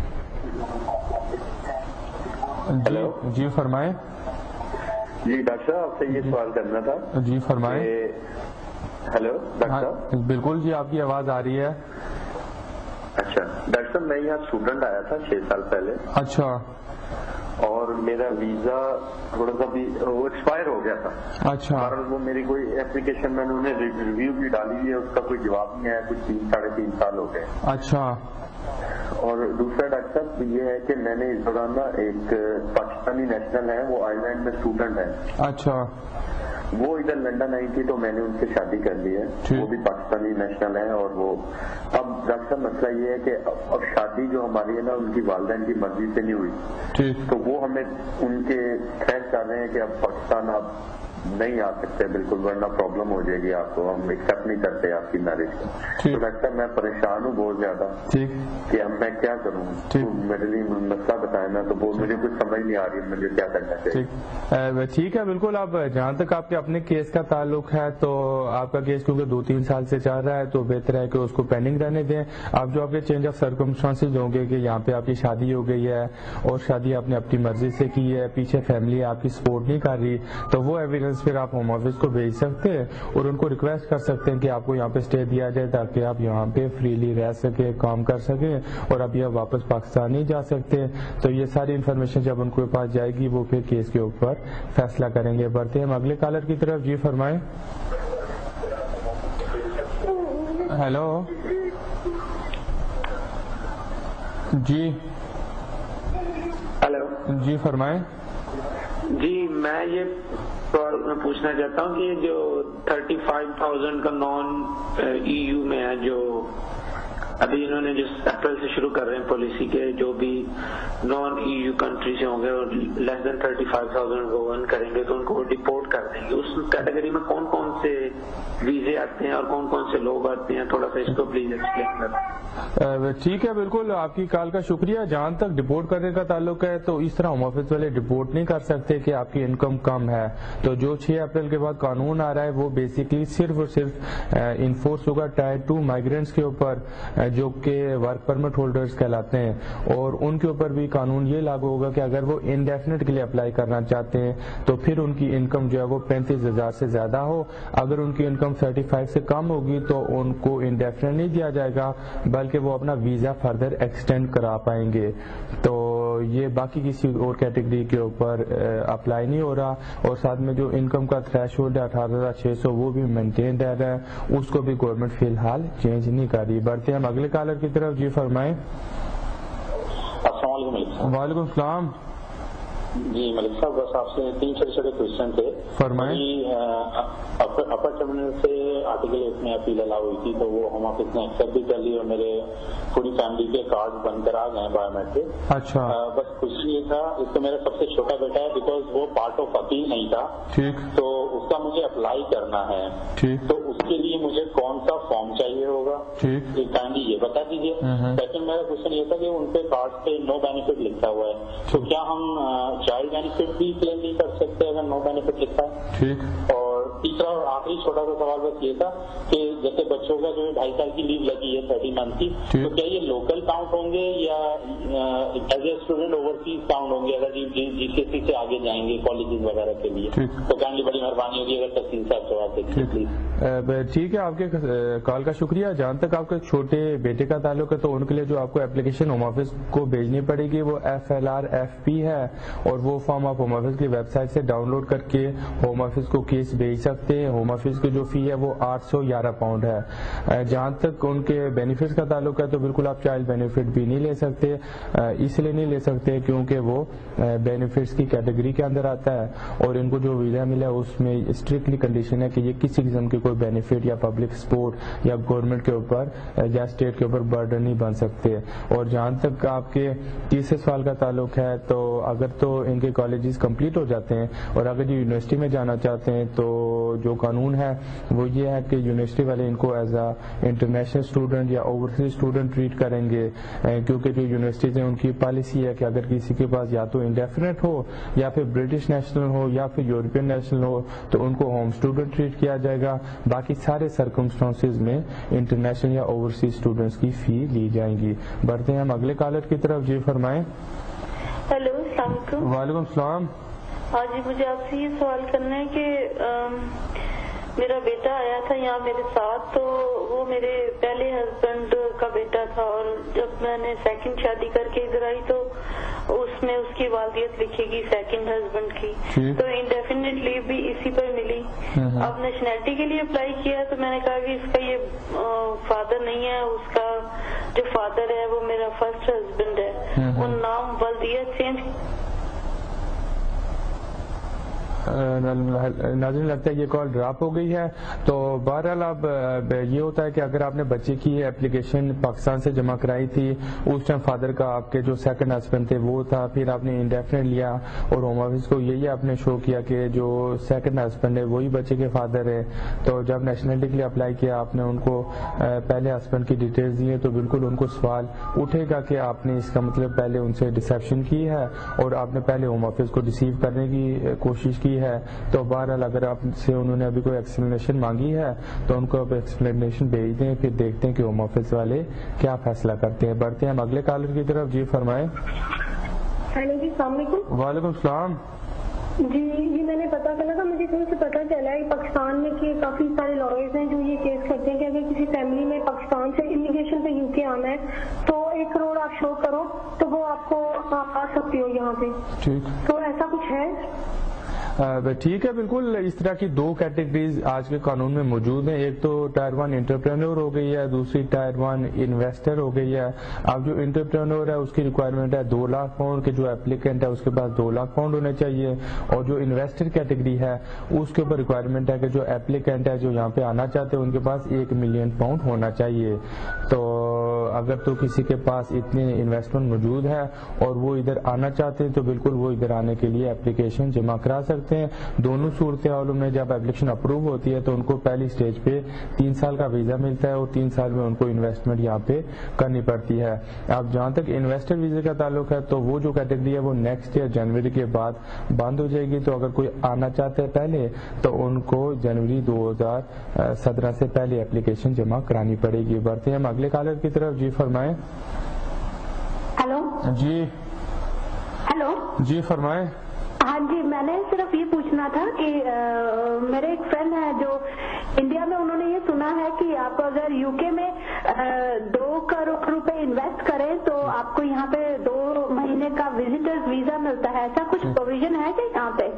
جی جی فرمائیں. جی ڈاکٹر صاحب آپ سے یہ سوال کرنا تھا. جی فرمائیں. ہیلو ڈاکٹر صاحب. بالکل جی آپ کی آواز آ رہی ہے. اچھا ڈاکٹر صاحب میں یہاں اسٹوڈنٹ آیا تھا چھ سال پہلے. اچھا. اور میرا ویزا تھوڑا سا بھی وہ ایکسپائر ہو گیا تھا. اچھا. وہ میری کوئی اپلیکیشن میں نے انہیں ریویو بھی ڈالی ہوئی ہے, اس کا کوئی جواب نہیں آیا, کچھ تین ساڑھے تین سال ہو گئے. اچھا. اور دوسرا ڈاکٹر صاحب یہ ہے کہ میں نے اس دوران نا ایک پاکستانی نیشنل ہے, وہ آئی لینڈ میں اسٹوڈنٹ ہے. اچھا. وہ ادھر لنڈن آئی تھی تو میں نے ان سے شادی کر لی ہے, وہ بھی پاکستانی نیشنل ہے. اور وہ اب ڈاکٹر صاحب مسئلہ یہ ہے کہ اب شادی جو ہماری ہے نا ان کی والدین کی مرضی سے نہیں ہوئی, تو وہ ہمیں ان کے خیر چاہ رہے ہیں کہ اب پاکستان آپ نہیں آ سکتے بالکل, ورنہ پرابلم ہو جائے گی آپ کو, ہم ایکسپٹ نہیں کرتے آپ کی میرج کو. تو ڈاکٹر میں پریشان ہوں بہت زیادہ کہ اب میں کیا کروں, میرے لیے مسئلہ بتائیں نا, تو وہ مجھے کچھ سمجھ نہیں آ رہی مجھے کیا کرنا چاہیے. ٹھیک ہے بالکل. آپ جہاں تک آپ کے اپنے کیس کا تعلق ہے تو آپ کا کیس کیونکہ دو تین سال سے چل رہا ہے تو بہتر ہے کہ اس کو پینڈنگ رہنے دیں. آپ جو آپ کے چینج آف سرکمسٹانسز ہوں گے کہ یہاں پہ آپ کی شادی ہو گئی ہے اور شادی آپ نے اپنی مرضی سے کی ہے, پیچھے فیملی آپ کی سپورٹ نہیں کر رہی, تو وہ ایویڈنس پھر آپ ہوم آفس کو بھیج سکتے ہیں اور ان کو ریکویسٹ کر سکتے ہیں کہ آپ کو یہاں پہ اسٹے دیا جائے تاکہ آپ یہاں پہ فریلی رہ سکیں, کام کر سکیں, اور ابھی آپ واپس پاکستان نہیں جا سکتے. تو یہ ساری انفارمیشن جب ان کے پاس جائے گی وہ پھر کیس کے اوپر فیصلہ کریں گے. بڑھتے ہیں ہم اگلے کالر کی طرف. جی فرمائیں. ہیلو. جی ہیلو. جی فرمائیں. جی میں یہ میں پوچھنا چاہتا ہوں کہ جو تھرٹی فائیو تھاؤزینڈ کا نان ای یو میں ہے, جو ابھی انہوں نے جس اپریل سے شروع کر رہے ہیں پالیسی کے, جو بھی نان ای یو کنٹری سے ہوں گے اور less than thirty five thousand وہ ارن کریں گے تو ان کو ڈپورٹ کر دیں گے. اس کیٹیگری میں کون کون سے ویزے آتے ہیں اور کون کون سے لوگ آتے ہیں, تھوڑا سا اس کو پلیز ایکسپلین کریں. ٹھیک ہے بالکل. آپ کی کال کا شکریہ. جہاں تک ڈپورٹ کرنے کا تعلق ہے تو اس طرح ہوم آفس والے ڈپورٹ نہیں کر سکتے کہ آپ کی انکم کم ہے. تو جو چھ اپریل کے بعد قانون آ رہا ہے وہ بیسکلی صرف اور صرف انفورس ہوگا ٹائر ٹو مائیگرینٹس کے اوپر جو کہ ورک پرمٹ ہولڈرز کہلاتے ہیں, اور ان کے اوپر بھی قانون یہ لاگو ہوگا کہ اگر وہ انڈیفینٹ کے لیے اپلائی کرنا چاہتے ہیں تو پھر ان کی انکم جو ہے وہ پینتیس ہزار سے زیادہ ہو. اگر ان کی انکم تھرٹی فائیو سے کم ہوگی تو ان کو انڈیفینٹ نہیں دیا جائے گا بلکہ وہ اپنا ویزا فردر ایکسٹینڈ کرا پائیں گے. تو یہ باقی کسی اور کیٹیگری کے اوپر اپلائی نہیں ہو رہا، اور ساتھ میں جو انکم کا تھریش ہولڈ ہے اٹھارہ ہزار چھ سو وہ بھی مینٹین رہ رہا ہے، اس کو بھی گورنمنٹ فی الحال چینج نہیں کر رہی۔ بڑھتے ہیں ہم اگلے کالر کی طرف۔ جی فرمائیں۔ السلام علیکم۔ وعلیکم السلام۔ جی ملک صاحب، بس آپ سے تین چھوٹے چھوٹے کوشچن تھے۔ فرمائیں۔ اپر ٹرمینل سے آرٹیکل ایٹ میں اپیل الاؤ ہوئی تھی تو وہ ہوم آفس نے ایکسپٹ بھی کر لی اور میرے پوری فیملی کے کارڈ بن کر آ گئے بایو میٹرک۔ اچھا۔ بس کوشچن یہ تھا، ایک تو میرا سب سے چھوٹا بیٹا ہے بیکاز وہ پارٹ آف اپیل نہیں تھا، ٹھیک، تو اس کا مجھے اپلائی کرنا ہے، ٹھیک، تو اس کے لیے مجھے کون سا فارم چاہیے ہوگا؟ ٹھیک، ایک کائنڈلی یہ بتا دیجیے۔ سیکنڈ میرا کوشچن یہ تھا کہ ان پہ کارڈ پہ نو بینیفٹ لکھا ہوا ہے، تو کیا ہم چائلڈ بینیفٹ کلیم نہیں کر سکتے اگر نو بینیفٹ لکھا ہے؟ ٹھیک۔ اور تیسرا اور آخری چھوٹا سا سوال بس یہ تھا کہ جیسے بچوں کا جو ڈھائی سال کی لیو لگی ہے تھرٹی منتھ کی، تو کیا یہ لوکل کاؤنٹ ہوں گے یا as a student overseas count ہوں گے اگر جی سی ایس سی سے آگے جائیں گے کالجز وغیرہ کے لیے؟ تو کائنڈلی بڑی مہربانی ہوگی اگر تفصیل سے آپ جواب دیکھیں پلیز۔ ٹھیک ہے، آپ کے کال کا شکریہ۔ جہاں تک آپ کے چھوٹے بیٹے کا تعلق ہے تو ان کے لیے جو آپ کو اپلیکیشن ہوم آفس کو بھیجنی پڑے گی وہ F L R F P ہے، اور وہ فارم آپ ہوم آفس کی ویب سائٹ سے ڈاؤن لوڈ کر کے ہوم آفس کو کیس بھیج سکتے ہیں۔ ہوم آفس کی جو فی ہے وہ آٹھ سو گیارہ پاؤنڈ ہے۔ جہاں تک ان کے بینیفٹس کا تعلق ہے تو بالکل آپ چائلڈ بینیفٹ بھی نہیں لے سکتے، اس لیے نہیں لے سکتے کیونکہ وہ بینیفٹس کی کیٹیگری کے اندر آتا ہے، اور ان کو جو ویزا ملا ہے اس میں اسٹرکٹلی کنڈیشن ہے کہ یہ کسی قسم کی کوئی بینیفٹ یا پبلک سپورٹ یا گورنمنٹ کے اوپر یا اسٹیٹ کے اوپر برڈن نہیں بن سکتے۔ اور جہاں تک آپ کے تیسرے سوال کا تعلق ہے تو اگر تو ان کے کالجز کمپلیٹ ہو جاتے ہیں اور اگر یہ یونیورسٹی میں جانا چاہتے ہیں تو جو قانون ہے وہ یہ ہے کہ یونیورسٹی والے ان کو ایز اے انٹرنیشنل اسٹوڈنٹ یا اوورسیز اسٹوڈنٹ ٹریٹ کریں گے، کیونکہ جو یونیورسٹیز ہیں ان کی پالیسی ہے کہ اگر کسی کے پاس یا تو انڈیفینٹ ہو یا پھر برٹش نیشنل ہو یا پھر یورپین نیشنل ہو تو ان کو ہوم اسٹوڈنٹ ٹریٹ کیا جائے گا، باقی سارے سرکمسٹانسز میں انٹرنیشنل یا اوورسیز اسٹوڈنٹس کی فی لی جائیں گی۔ بڑھتے ہیں ہم اگلے کالر کی طرف۔ جی فرمائیں۔ ہیلو، السلام علیکم۔ وعلیکم السلام۔ ہاں جی، مجھے آپ سے یہ سوال کرنا ہے کہ میرا بیٹا آیا تھا یہاں میرے ساتھ، تو وہ میرے پہلے ہسبینڈ کا بیٹا تھا، اور جب میں نے سیکنڈ شادی کر کے ادھر آئی تو اس میں اس کی والدیت لکھے گی سیکنڈ ہسبینڈ کی، تو انڈیفینٹ لیو بھی اسی پر ملی۔ اب نیشنلٹی کے لیے اپلائی کیا تو میں نے کہا کہ اس کا یہ فادر نہیں ہے، اس کا جو فادر ہے وہ میرا فرسٹ ہسبینڈ ہے، وہ نام والدیت چینج۔ ناظرین لگتا ہے یہ کال ڈراپ ہو گئی ہے، تو بہرحال اب یہ ہوتا ہے کہ اگر آپ نے بچے کی اپلیکیشن پاکستان سے جمع کرائی تھی، اس ٹائم فادر کا آپ کے جو سیکنڈ ہسبینڈ تھے وہ تھا، پھر آپ نے انڈیفینٹ لیا اور ہوم آفس کو یہی آپ نے شو کیا کہ جو سیکنڈ ہسبینڈ ہے وہی بچے کے فادر ہے، تو جب نیشنلٹی کے لیے اپلائی کیا آپ نے ان کو پہلے ہسبینڈ کی ڈیٹیلز دی تو بالکل ان کو سوال اٹھے گا کہ آپ نے اس کا مطلب پہلے ان سے ڈسیپشن کی ہے اور آپ نے پہلے ہوم آفس کو ڈیسیو کرنے کی کوشش کی ہے۔ تو بہرحال اگر آپ سے انہوں نے ابھی کوئی ایکسپلینیشن مانگی ہے تو ان کو اب ایکسپلینیشن بھیج دیں، پھر دیکھتے ہیں کہ ہوم آفس والے کیا فیصلہ کرتے ہیں۔ بڑھتے ہیں ہم اگلے کالر کی طرف۔ جی فرمائیں۔ ہیلو جی، السلام علیکم۔ وعلیکم السلام۔ جی جی میں نے پتا کرنا تھا، مجھے تھوڑا سے پتا چلا ہے پاکستان میں کہ کافی سارے لائرز ہیں جو یہ کیس کرتے ہیں کہ اگر کسی فیملی میں پاکستان سے امیگریشن پہ یو کے آنا ہے تو ایک کروڑ آپ شو کرو تو وہ آپ کو آ سکتی ہو یہاں پہ، تو ایسا کچھ ہے؟ ٹھیک ہے، بالکل اس طرح کی دو کیٹیگریز آج کے قانون میں موجود ہیں، ایک تو ٹائر ون انٹرپرینور ہو گئی ہے، دوسری ٹائر ون انویسٹر ہو گئی ہے۔ اب جو انٹرپرینور ہے اس کی ریکوائرمنٹ ہے دو لاکھ پاؤنڈ کے، جو اپلیکینٹ ہے اس کے پاس دو لاکھ پاؤنڈ ہونے چاہیے، اور جو انویسٹر کیٹیگری ہے اس کے اوپر ریکوائرمنٹ ہے کہ جو اپلیکینٹ ہے جو یہاں پہ آنا چاہتے ہیں ان کے پاس ایک ملین پاؤنڈ ہونا چاہیے۔ تو اگر تو کسی کے پاس اتنے انویسٹمنٹ موجود ہے اور وہ ادھر آنا چاہتے ہیں تو بالکل وہ ادھر آنے کے لیے اپلیکیشن جمع کرا سکتے ہیں۔ دونوں صورتحالوں میں جب اپلیکیشن اپروو ہوتی ہے تو ان کو پہلی سٹیج پہ تین سال کا ویزا ملتا ہے اور تین سال میں ان کو انویسٹمنٹ یہاں پہ کرنی پڑتی ہے۔ اب جہاں تک انویسٹر ویزے کا تعلق ہے تو وہ جو کیٹیگری ہے وہ نیکسٹ ایئر جنوری کے بعد بند ہو جائے گی، تو اگر کوئی آنا چاہتا ہے پہلے تو ان کو جنوری دو ہزار سترہ سے پہلے اپلیکیشن جمع کرانی پڑے گی۔ بڑھتے ہیں ہم اگلے کالر کی طرف۔ جی فرمائیں۔ ہیلو جی ہیلو جی فرمائیں۔ ہاں جی، میں نے صرف یہ پوچھنا تھا کہ میرے ایک فرینڈ ہے جو انڈیا میں انہوں نے یہ سنا ہے کہ آپ اگر یو کے میں دو کروڑ روپے انویسٹ کریں تو آپ کو یہاں پہ دو مہینے کا وزٹرز ویزا ملتا ہے. ایسا کچھ پروویژن ہے کہ یہاں پہ؟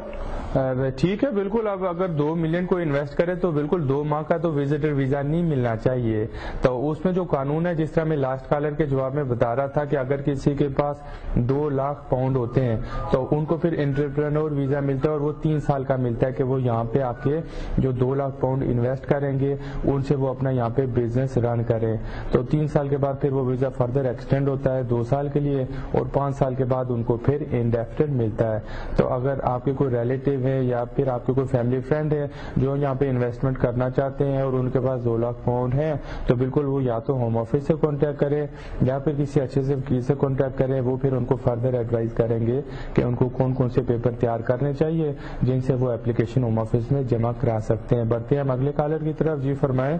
ٹھیک ہے, بالکل. اب اگر دو ملین کو انویسٹ کرے تو بالکل دو ماہ کا تو وزٹر ویزا نہیں ملنا چاہیے. تو اس میں جو قانون ہے, جس طرح میں لاسٹ کالر کے جواب میں بتا رہا تھا کہ اگر کسی کے پاس دو لاکھ پاؤنڈ ہوتے ہیں تو ان کو پھر انٹرپرینور ویزا ملتا ہے, اور وہ تین سال کا ملتا ہے کہ وہ یہاں پہ آپ کے جو دو لاکھ پاؤنڈ انویسٹ کریں گے ان سے وہ اپنا یہاں پہ بزنس رن کریں. تو تین سال کے بعد پھر وہ ویزا فردر ایکسٹینڈ ہوتا ہے دو سال کے لیے, اور پانچ سال کے بعد ان کو پھر انڈیفینڈ ملتا ہے. تو اگر آپ کے کوئی ریلیٹیو ہے یا پھر آپ کے کوئی فیملی فرینڈ ہے جو یہاں پہ انویسٹمنٹ کرنا چاہتے ہیں اور ان کے پاس دو لاکھ پاؤنڈ ہیں, تو بالکل وہ یا تو ہوم آفس سے کانٹیکٹ کرے یا پھر کسی اچھے سے وکیل سے کانٹیکٹ کرے. وہ پھر ان کو فردر ایڈوائز کریں گے کہ ان کو کون کون سے پیپر تیار کرنے چاہیے جن سے وہ اپلیکیشن ہوم آفس میں جمع کرا سکتے ہیں. بڑھتے ہیں ہم اگلے کالر کی طرف. جی فرمائیں.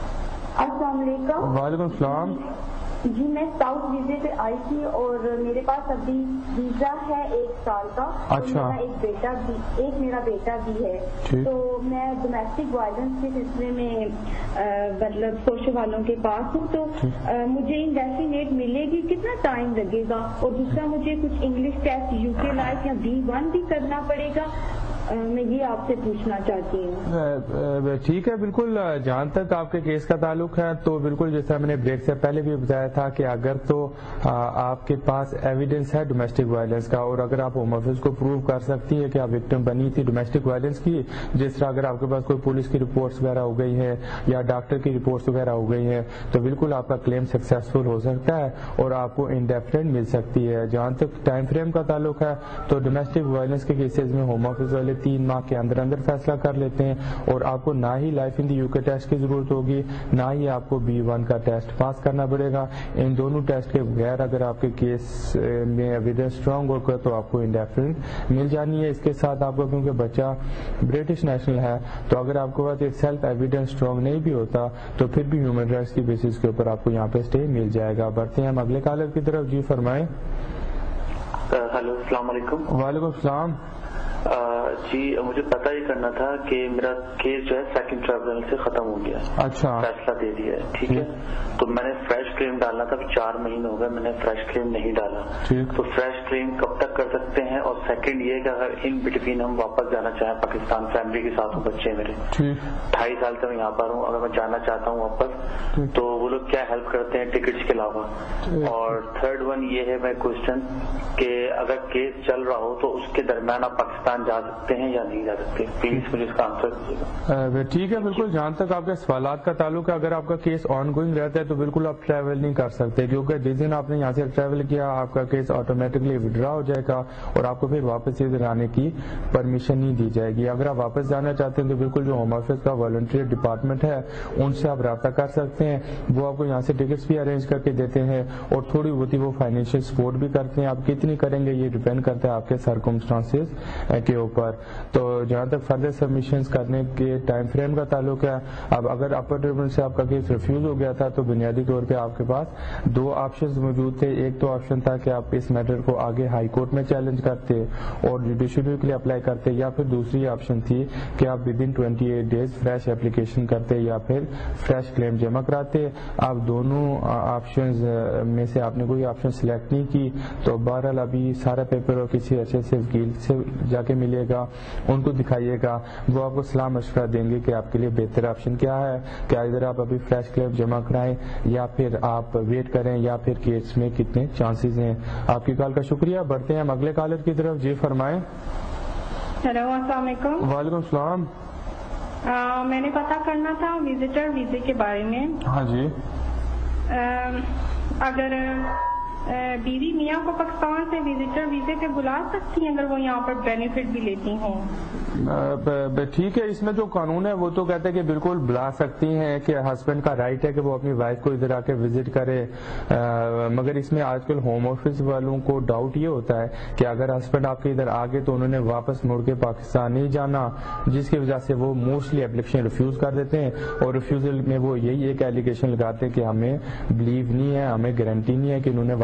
السلام علیکم. وعلیکم السلام. جی میں ساؤتھ ویزے پہ آئی تھی اور میرے پاس ابھی ویزا ہے ایک سال کا. اچھا. ایک بیٹا بھی ایک میرا بیٹا بھی ہے. تو میں ڈومیسٹک وائلنس کے سلسلے میں مطلب سوشل والوں کے پاس ہوں, تو مجھے انڈیفینیٹ ملے گی, کتنا ٹائم لگے گا؟ اور دوسرا مجھے کچھ English test U K life یا بی ون بھی کرنا پڑے گا, میں یہ آپ سے پوچھنا چاہتی ہوں. ٹھیک ہے, بالکل. جہاں تک آپ کے کیس کا تعلق ہے تو بالکل جیسا میں نے بریک سے پہلے بھی بتایا تھا کہ اگر تو آپ کے پاس ایویڈنس ہے ڈومیسٹک وائلنس کا, اور اگر آپ ہوم آفس کو پروو کر سکتی ہے کہ آپ وکٹم بنی تھی ڈومیسٹک وائلنس کی, جس طرح اگر آپ کے پاس کوئی پولیس کی رپورٹس وغیرہ ہو گئی ہے یا ڈاکٹر کی رپورٹس وغیرہ ہو گئی ہیں, تو بالکل آپ کا کلیم سکسیسفل ہو سکتا ہے اور آپ کو انڈیفینڈ مل سکتی ہے. جہاں تک ٹائم فریم کا تعلق ہے تو ڈومیسٹک وائلنس کے کیسز میں ہوم آفس والے تین ماہ کے اندر اندر فیصلہ کر لیتے ہیں, اور آپ کو نہ ہی life in the U K test کی ضرورت ہوگی, نہ ہی آپ کو بی ون کا ٹیسٹ پاس کرنا پڑے گا. ان دونوں ٹیسٹ کے بغیر اگر آپ کے کیس میں ایویڈنس اسٹرانگ ہوگا تو آپ کو انڈیفینڈ مل جانی ہے. اس کے ساتھ آپ کو کیونکہ بچہ برٹش نیشنل ہے تو اگر آپ کے پاس ایک سیلف ایویڈنس اسٹرانگ نہیں بھی ہوتا تو پھر بھی ہیومن رائٹس کی بیسس کے اوپر آپ کو یہاں پہ اسٹے مل جائے گا. بڑھتے ہیں ہم اگلے کالر کی طرف. جی فرمائیں. ہیلو السلام علیکم. وعلیکم السلام. جی مجھے پتہ یہ کرنا تھا کہ میرا کیس جو ہے سیکنڈ ٹرائبونل سے ختم ہو گیا. اچھا. فیصلہ دے دیا ہے, ٹھیک ہے. تو میں نے فریش کلیم ڈالنا تھا, چار مہینے ہو گئے میں نے فریش کلیم نہیں ڈالا. تو فریش کلیم کب تک کر سکتے ہیں؟ اور سیکنڈ یہ کہ اگر ان بٹوین ہم واپس جانا چاہیں پاکستان, فیملی کے ساتھ ہوں, بچے میرے ڈھائی سال سے میں یہاں پر ہوں, اگر میں جانا چاہتا ہوں واپس تو وہ لوگ کیا ہیلپ کرتے ہیں ٹکٹس کے علاوہ؟ اور تھرڈ ون یہ ہے میں کوشچن کہ اگر کیس چل رہا ہو تو اس کے درمیان آپ پاکستان جا سکتے ہیں یا نہیں جا سکتے؟ پلیز مجھے اس کا آنسر دیجیے. ٹھیک ہے, بالکل. جہاں تک آپ کے سوالات کا تعلق ہے, اگر آپ کا کیس آن گوئنگ رہتا ہے تو بالکل آپ ٹریول نہیں کر سکتے, کیونکہ جس دن آپ نے یہاں سے ٹریول کیا آپ کا کیس آٹومیٹکلی وڈرا ہو جائے گا اور آپ کو پھر واپس ادھر آنے کی پرمیشن نہیں دی جائے گی. اگر آپ واپس جانا چاہتے ہیں تو بالکل جو ہوم آفس کا والنٹری ڈپارٹمنٹ ہے ان سے آپ رابطہ کر سکتے ہیں, وہ آپ کو یہاں سے ٹکٹس بھی ارینج کر کے دیتے ہیں اور تھوڑی بہت وہ فائنینشیل سپورٹ بھی کرتے ہیں. آپ کتنی کریں گے یہ ڈیپینڈ کرتا ہے آپ کے سرکمسٹانسز کے اوپر. تو جہاں تک فردر سبمیشنز کرنے کے ٹائم فریم کا تعلق ہے, اب اگر اپر ٹریبونل سے آپ کا کیس ریفیوز ہو گیا تھا تو بنیادی طور پہ آپ کے پاس دو آپشنز موجود تھے. ایک تو آپشن تھا کہ آپ اس میٹر کو آگے ہائی کورٹ میں چیلنج کرتے اور جوڈیشری کے لیے اپلائی کرتے, یا پھر دوسری آپشن تھی کہ آپ within twenty eight days fresh application کرتے یا پھر فریش کلیم جمع کراتے. آپ دونوں آپشنز میں سے آپ نے کوئی آپشن سلیکٹ نہیں کی تو بہرحال ابھی سارا پیپر اور کسی اچھے سے وکیل سے جا کے ملے گا, ان کو دکھائیے گا, وہ آپ کو صلاح مشورہ دیں گے کہ آپ کے لیے بہتر آپشن کیا ہے, کیا ادھر آپ ابھی فریش کلیم جمع کرائیں یا پھر آپ ویٹ کریں یا پھر کیس میں کتنے چانسز ہیں. آپ کی کال کا شکریہ. بڑھتے ہیں ہم اگلے کالر کی طرف. جی فرمائیں. ہیلو السلام علیکم. وعلیکم السلام. میں نے پتا کرنا تھا وزٹر ویزے کے بارے میں. ہاں جی. اگر بیوی میاں کو پاکستان سے وزٹر ویزے پہ بلا سکتی ہیں اگر وہ یہاں پر بینیفٹ بھی لیتی ہوں؟ ٹھیک ہے, اس میں جو قانون ہے وہ تو کہتے ہیں کہ بالکل بلا سکتی ہیں, کہ ہسبینڈ کا رائٹ ہے کہ وہ اپنی وائف کو ادھر آ کے وزٹ کرے, مگر اس میں آج کل ہوم آفس والوں کو ڈاؤٹ یہ ہوتا ہے کہ اگر ہسبینڈ آپ کے ادھر آ گئے تو انہوں نے واپس مڑ کے پاکستان نہیں جانا, جس کی وجہ سے وہ موسٹلی اپلیکیشن ریفیوز کر دیتے ہیں, اور ریفیوزل میں وہ یہی ایک ایلیگیشن لگاتے ہیں کہ ہمیں بلیو نہیں ہے, ہمیں گارنٹی نہیں ہے کہ انہوں نے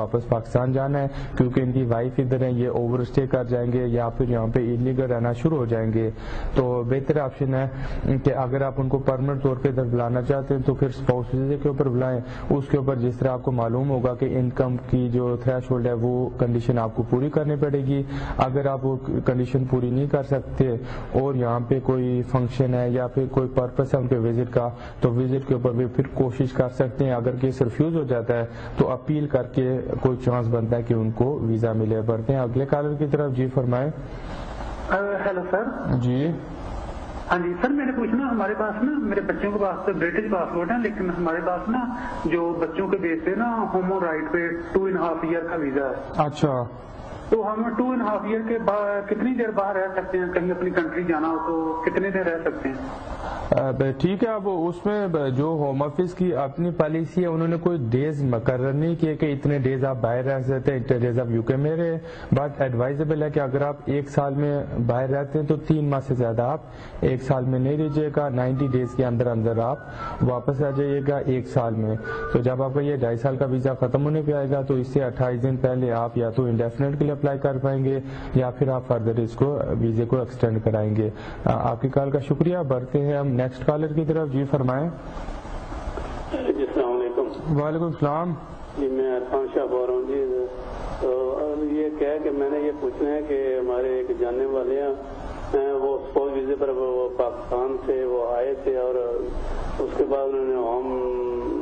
واپس پاکستان جانا ہے کیونکہ ان کی وائف ادھر ہیں, یہ اوور اسٹے کر جائیں گے یا پھر یہاں پہ انلیگل رہنا شروع ہو جائیں گے. تو بہتر آپشن ہے کہ اگر آپ ان کو پرمنٹ طور پہ ادھر بلانا چاہتے ہیں تو پھر اسپاؤس ویزے کے اوپر بلائیں. اس کے اوپر جس طرح آپ کو معلوم ہوگا کہ انکم کی جو تھریش ہولڈ ہے وہ کنڈیشن آپ کو پوری کرنی پڑے گی. اگر آپ وہ کنڈیشن پوری نہیں کر سکتے اور یہاں پہ کوئی فنکشن ہے یا پھر کوئی پرپس ہے ان کے وزٹ کا, تو وزٹ کے اوپر بھی پھر کوشش کر سکتے ہیں. اگر کیس ریفیوز ہو جاتا ہے تو اپیل کر کے کوئی چانس بنتا ہے کہ ان کو ویزا ملے. بڑھتے ہیں اگلے کالر کی طرف. جی فرمائیں. Hello sir. جی ہاں جی سر, میں نے پوچھنا ہمارے پاس نا میرے بچوں کے پاس برٹش پاسپورٹ ہے لیکن ہمارے پاس نا جو بچوں کے بیس پہ نا ہومو رائٹ پہ ٹو اینڈ ہاف ایئر کا ویزا ہے. اچھا, تو ہم ٹو اینڈ ہاف ایئر کے بعد کتنی دیر باہر رہ سکتے ہیں؟ کہیں اپنی کنٹری جانا ہو تو کتنے دیر رہ سکتے ہیں؟ ٹھیک ہے. اب اس میں جو ہوم آفس کی اپنی پالیسی ہے انہوں نے کوئی ڈیز مقرر نہیں کیے کہ اتنے ڈیز آپ باہر رہ سکتے ہیں, اتنے ڈیز آپ یو کے میں رہے. بات ایڈوائزبل ہے کہ اگر آپ ایک سال میں باہر رہتے ہیں تو تین ماہ سے زیادہ آپ ایک سال میں نہیں رہیے گا. نائنٹی ڈیز کے اندر اندر آپ واپس آ جائیے گا ایک سال میں. تو جب آپ کا یہ ڈھائی سال کا ویزا ختم ہونے پہ آئے گا تو اس سے اٹھائیس دن پہلے آپ یا تو انڈیفینٹ کے لیے اپلائی کر پائیں گے یا پھر آپ فردر اس کو ویزے کو ایکسٹینڈ کرائیں گے. آپ کی کال کا شکریہ. بڑھتے ہیں ہم نیکسٹ کالر کی طرف. جی فرمائیں. جی السلام علیکم. وعلیکم السلام. جی میں عرفان شاہ بول رہا ہوں. جی تو یہ کیا ہے کہ میں نے یہ پوچھنا ہے کہ ہمارے ایک جاننے والے ہیں وہ اسپاؤس ویزے پر وہ پاکستان سے وہ آئے تھے اور اس کے بعد انہوں نے ہوم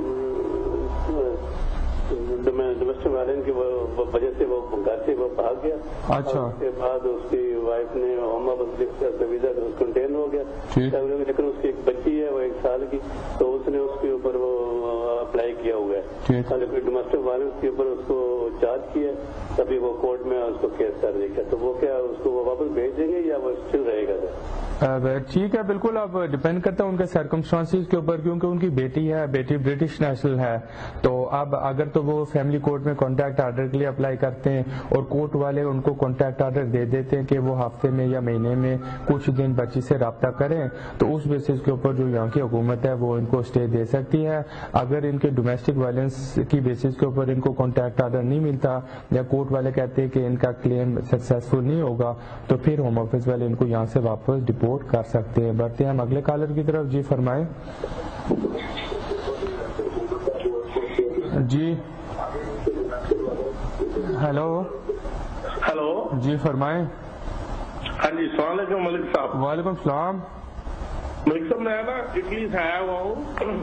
ڈومیسٹک وائلنس کی وجہ سے وہ گھر سے وہ بھاگ گیا. اچھا. اس کے بعد اس کی وائف نے ہوم آفس ویزا کنٹین ہو گیا لیکن اس کی ایک بچی ہے وہ ایک سال کی تو اس نے اس کے اوپر وہ اپلائی کیا ہوا ہے ڈومیسٹک وائلنس کے اوپر اس کو چارج کیا تبھی وہ کورٹ میں اس کو کیس کر دے گا. تو وہ کیا اس کو وہ واپس بھیج دیں گے یا وہ اسٹل رہے گا؟ ٹھیک ہے بالکل. اب ڈپینڈ کرتا ہے ان کے سرکمسٹانسز کے اوپر کیونکہ ان کی بیٹی ہے, بیٹی برٹش نیشنل ہے. تو اب اگر تو وہ فیملی کورٹ میں کانٹیکٹ آرڈر کے لیے اپلائی کرتے ہیں اور کورٹ والے ان کو کانٹیکٹ آرڈر دے دیتے ہیں کہ وہ ہفتے میں یا مہینے میں کچھ دن بچی سے رابطہ کریں تو اس بیسس کے اوپر جو یہاں کی حکومت ہے وہ ان کو اسٹے دے سکتی ہے. اگر ان کے ڈومیسٹک وائلنس کی بیسس کے اوپر ان کو کانٹیکٹ آرڈر نہیں ملتا یا کورٹ والے کہتے ہیں کہ ان کا کلیم سکسیسفل نہیں ہوگا تو پھر ہوم آفس والے ان کو یہاں سے واپس ڈپورٹ کر سکتے ہیں. بڑھتے ہیں ہم اگلے کالر کی طرف. جی فرمائیں. جی ہیلو. ہیلو. جی فرمائیں. ہاں جی السلام علیکم ملک صاحب. وعلیکم السلام. ملک صاحب میں نا اٹلی سے آیا ہوا ہوں.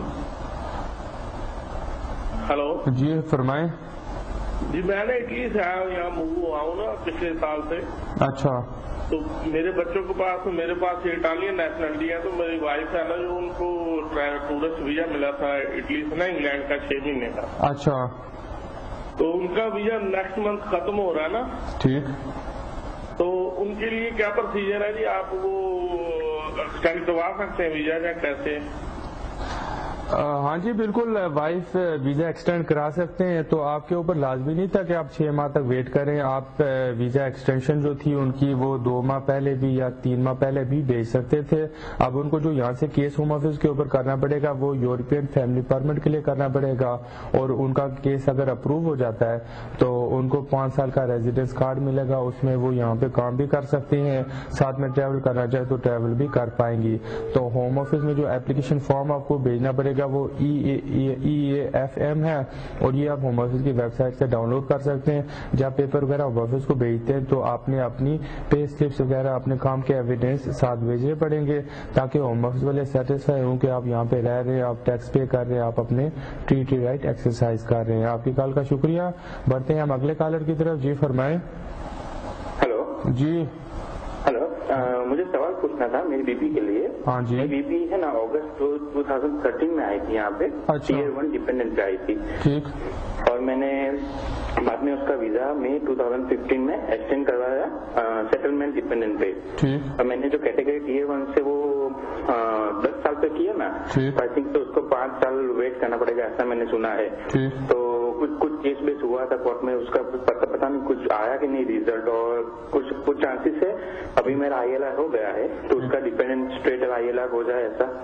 ہلو. جی فرمائیں. جی میں نے اٹلی سے آیا ہوں, یہاں موو ہوا ہوں نا پچھلے سال سے. اچھا. تو میرے بچوں کے پاس میرے پاس اٹالین نیشنلٹی ہے تو میری وائف ہے نا جو ان کو ٹورسٹ ویزا ملا تھا اٹلی سے نا انگلینڈ کا چھ مہینے کا. اچھا. تو ان کا ویزا نیکسٹ منتھ ختم ہو رہا ہے نا. ٹھیک. تو ان کے لیے کیا پروسیجر ہے جی؟ آپ وہ ایکسٹینڈ کروا سکتے ہیں ویزا یا کیسے؟ ہاں جی بالکل, وائف ویزا ایکسٹینڈ کرا سکتے ہیں. تو آپ کے اوپر لازمی نہیں تھا کہ آپ چھ ماہ تک ویٹ کریں. آپ ویزا ایکسٹینشن جو تھی ان کی وہ دو ماہ پہلے بھی یا تین ماہ پہلے بھی بھیج سکتے تھے. اب ان کو جو یہاں سے کیس ہوم آفس کے اوپر کرنا پڑے گا وہ یورپین فیملی پرمٹ کے لیے کرنا پڑے گا اور ان کا کیس اگر اپروو ہو جاتا ہے تو ان کو پانچ سال کا ریزیڈنس کارڈ ملے گا. اس میں وہ یہاں پہ کام بھی کر سکتے ہیں, ساتھ میں ٹریول کرنا چاہے تو ٹریول بھی کر پائیں گی. تو ہوم آفس میں جو اپلیکیشن فارم آپ کو بھیجنا پڑے گا وہ ای اے ایف ایم ہے اور یہ آپ ہوم آفس کی ویب سائٹ سے ڈاؤن لوڈ کر سکتے ہیں. جب پیپر وغیرہ ہوم آفس کو بھیجتے ہیں تو آپ نے اپنی پے سلپس وغیرہ اپنے کام کے ایویڈینس ساتھ بھیجنے پڑیں گے تاکہ ہوم آفس والے سیٹسفائی ہوں کہ آپ یہاں پہ رہ رہے ہیں, آپ ٹیکس پے کر رہے ہیں, آپ اپنے ٹریٹی رائٹ ایکسرسائز کر رہے ہیں. آپ کی کال کا شکریہ. بڑھتے ہیں ہم اگلے کالر کی طرف. جی فرمائیں. ہلو. جی ہلو. مجھے سوال پوچھنا تھا میری بی پی کے لیے. ہاں جی. میری بی پی ہے نا اگست ٹو تھاؤزینڈ تھرٹین میں آئی تھی یہاں پہ. ٹیئر ون ڈیپینڈنٹ پہ آئی تھی. ٹھیک. اور میں نے بعد میں اس کا visa May two thousand fifteen میں ایکسٹینڈ کروایا سیٹلمنٹ ڈیپینڈنٹ پہ. اور میں نے جو کیٹیگری ٹیئر ون سے وہ دس سال تک کیا نا, آئی تھنک تو اس کو پانچ سال ویٹ کرنا پڑے گا ایسا میں نے سنا ہے. تو کچھ کچھ کیس بیس ہوا تھا کورٹ میں, اس کا پتا نہیں کچھ آیا کہ نہیں ریزلٹ, اور کچھ کچھ چانسز ہے ابھی میرا آئی ایل آر ہو گیا ہے تو اس کا dependent state I L R ہو جائے ایسا پلیز.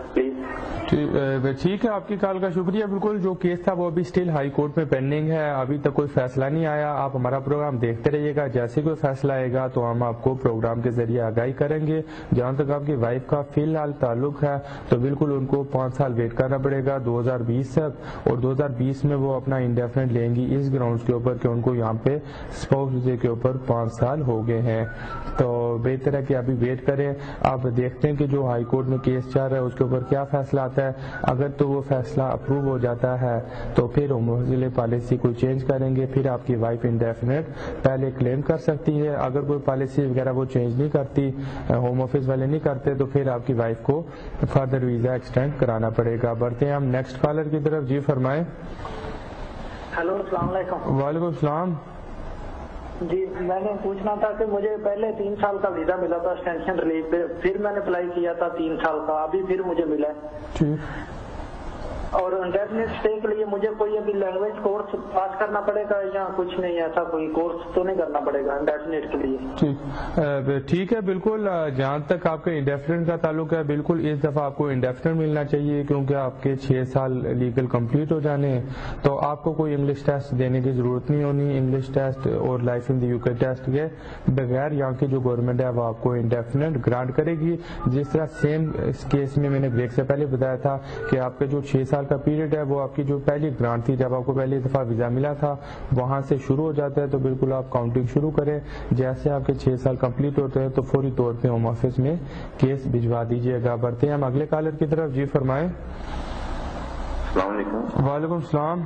ٹھیک ہے, آپ کی کال کا شکریہ. بالکل جو کیس تھا وہ ابھی اسٹل ہائی کورٹ میں پینڈنگ ہے, ابھی تک کوئی فیصلہ نہیں آیا. آپ ہمارا پروگرام دیکھتے رہیے گا, جیسے کوئی فیصلہ آئے گا تو ہم آپ کو پروگرام کے ذریعے آگاہی کریں گے. جہاں تک آپ کی وائف کا فی الحال تعلق ہے تو بالکل ان کو پانچ سال ویٹ کرنا پڑے گا دو ہزار بیس تک, اور دو ہزار بیس میں وہ اپنا انڈیفینٹ لیں گی اس گراؤنڈ کے اوپر کہ ان کو یہاں پہ اسپاؤس ویزے کے اوپر پانچ سال ہو گئے ہیں. تو بہتر ہے کہ ابھی ویٹ کریں. آپ دیکھتے ہیں کہ جو ہائی کورٹ میں کیس چل رہا ہے اس کے اوپر کیا فیصلہ آتا ہے. اگر تو وہ فیصلہ اپروو ہو جاتا ہے تو پھر ہوم آفس پالیسی کو چینج کریں گے, پھر آپ کی وائف انڈیفینٹ پہلے کلیم کر سکتی ہے. اگر کوئی پالیسی وغیرہ وہ چینج نہیں کرتی, ہوم آفس والے نہیں کرتے, تو پھر آپ کی وائف کو فردر ویزا ایکسٹینڈ کرانا پڑے گا. بڑھتے ہیں ہم نیکسٹ کالر کی طرف. جی فرمائیں. ہیلو, السلام علیکم. وعلیکم السلام. جی میں نے پوچھنا تھا کہ مجھے پہلے تین سال کا ویزا ملا تھا ایکسٹینشن ریلیف پہ, پھر میں نے اپلائی کیا تھا تین سال کا, ابھی پھر مجھے ملا ہے. اور انڈیفینٹ اسٹے کے لیے مجھے کوئی ابھی لینگویج کورس پاس کرنا پڑے گا یا کچھ نہیں, ایسا کوئی کورس تو نہیں کرنا پڑے گا انڈیفینٹ کے لیے؟ ٹھیک ہے, بالکل. جہاں تک آپ کے انڈیفینٹ کا تعلق ہے بالکل اس دفعہ آپ کو انڈیفینٹ ملنا چاہیے, کیونکہ آپ کے چھ سال لیگل کمپلیٹ ہو جانے ہیں. تو آپ کو کوئی انگلش ٹیسٹ دینے کی ضرورت نہیں ہونی. انگلش ٹیسٹ اور life in the U K test کے بغیر یہاں کی جو گورنمنٹ ہے وہ آپ کو انڈیفینٹ گرانٹ کرے گی. جس طرح سیم اس کیس میں میں نے بریک سے پہلے بتایا تھا کہ آپ کے جو چھ سال کا پیریڈ ہے وہ آپ کی جو پہلی گرانٹ تھی, جب آپ کو پہلی دفعہ ویزا ملا تھا, وہاں سے شروع ہو جاتا ہے. تو بالکل آپ کاؤنٹنگ شروع کریں. جیسے آپ کے چھ سال کمپلیٹ ہوتے ہیں تو فوری طور پہ ہوم آفس میں کیس بھجوا دیجیے گا. بڑھتے ہیں ہم اگلے کالر کی طرف. جی فرمائیں. السلام علیکم. وعلیکم السلام.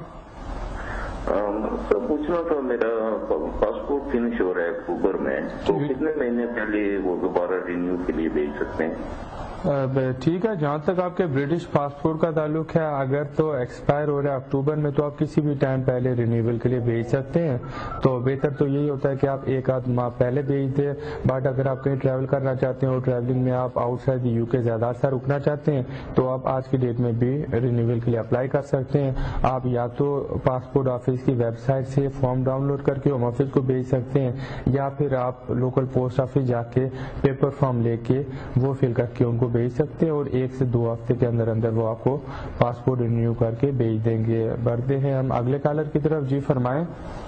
سر پوچھنا تھا, میرا پاسپورٹ فنش ہو رہا ہے اکتوبر میں, تو کتنے مہینے پہلے وہ دوبارہ رینیو کے لیے بھیج سکتے ہیں؟ ٹھیک ہے, جہاں تک آپ کے برٹش پاسپورٹ کا تعلق ہے اگر تو ایکسپائر ہو رہا ہے اکتوبر میں تو آپ کسی بھی ٹائم پہلے رینیول کے لیے بھیج سکتے ہیں. تو بہتر تو یہی ہوتا ہے کہ آپ ایک آدھ ماہ پہلے بھیج دیں. بٹ اگر آپ کہیں ٹریول کرنا چاہتے ہیں اور ٹریولنگ میں آپ آؤٹ سائڈ یو کے زیادہ عرصہ رکنا چاہتے ہیں تو آپ آج کی ڈیٹ میں بھی رینیول کے لیے اپلائی کر سکتے ہیں. آپ یا تو پاسپورٹ آفس کی ویب سائٹ سے فارم ڈاؤن لوڈ کر کے ہوم آفس کو بھیج سکتے ہیں, یا پھر آپ لوکل پوسٹ آفس جا کے پیپر فارم لے کے وہ فل کر کے ان کو بھیج سکتے ہیں, اور ایک سے دو ہفتے کے اندر اندر وہ آپ کو پاسپورٹ رینیو کر کے بھیج دیں گے. بڑھتے ہیں ہم اگلے کالر کی طرف. جی فرمائیں.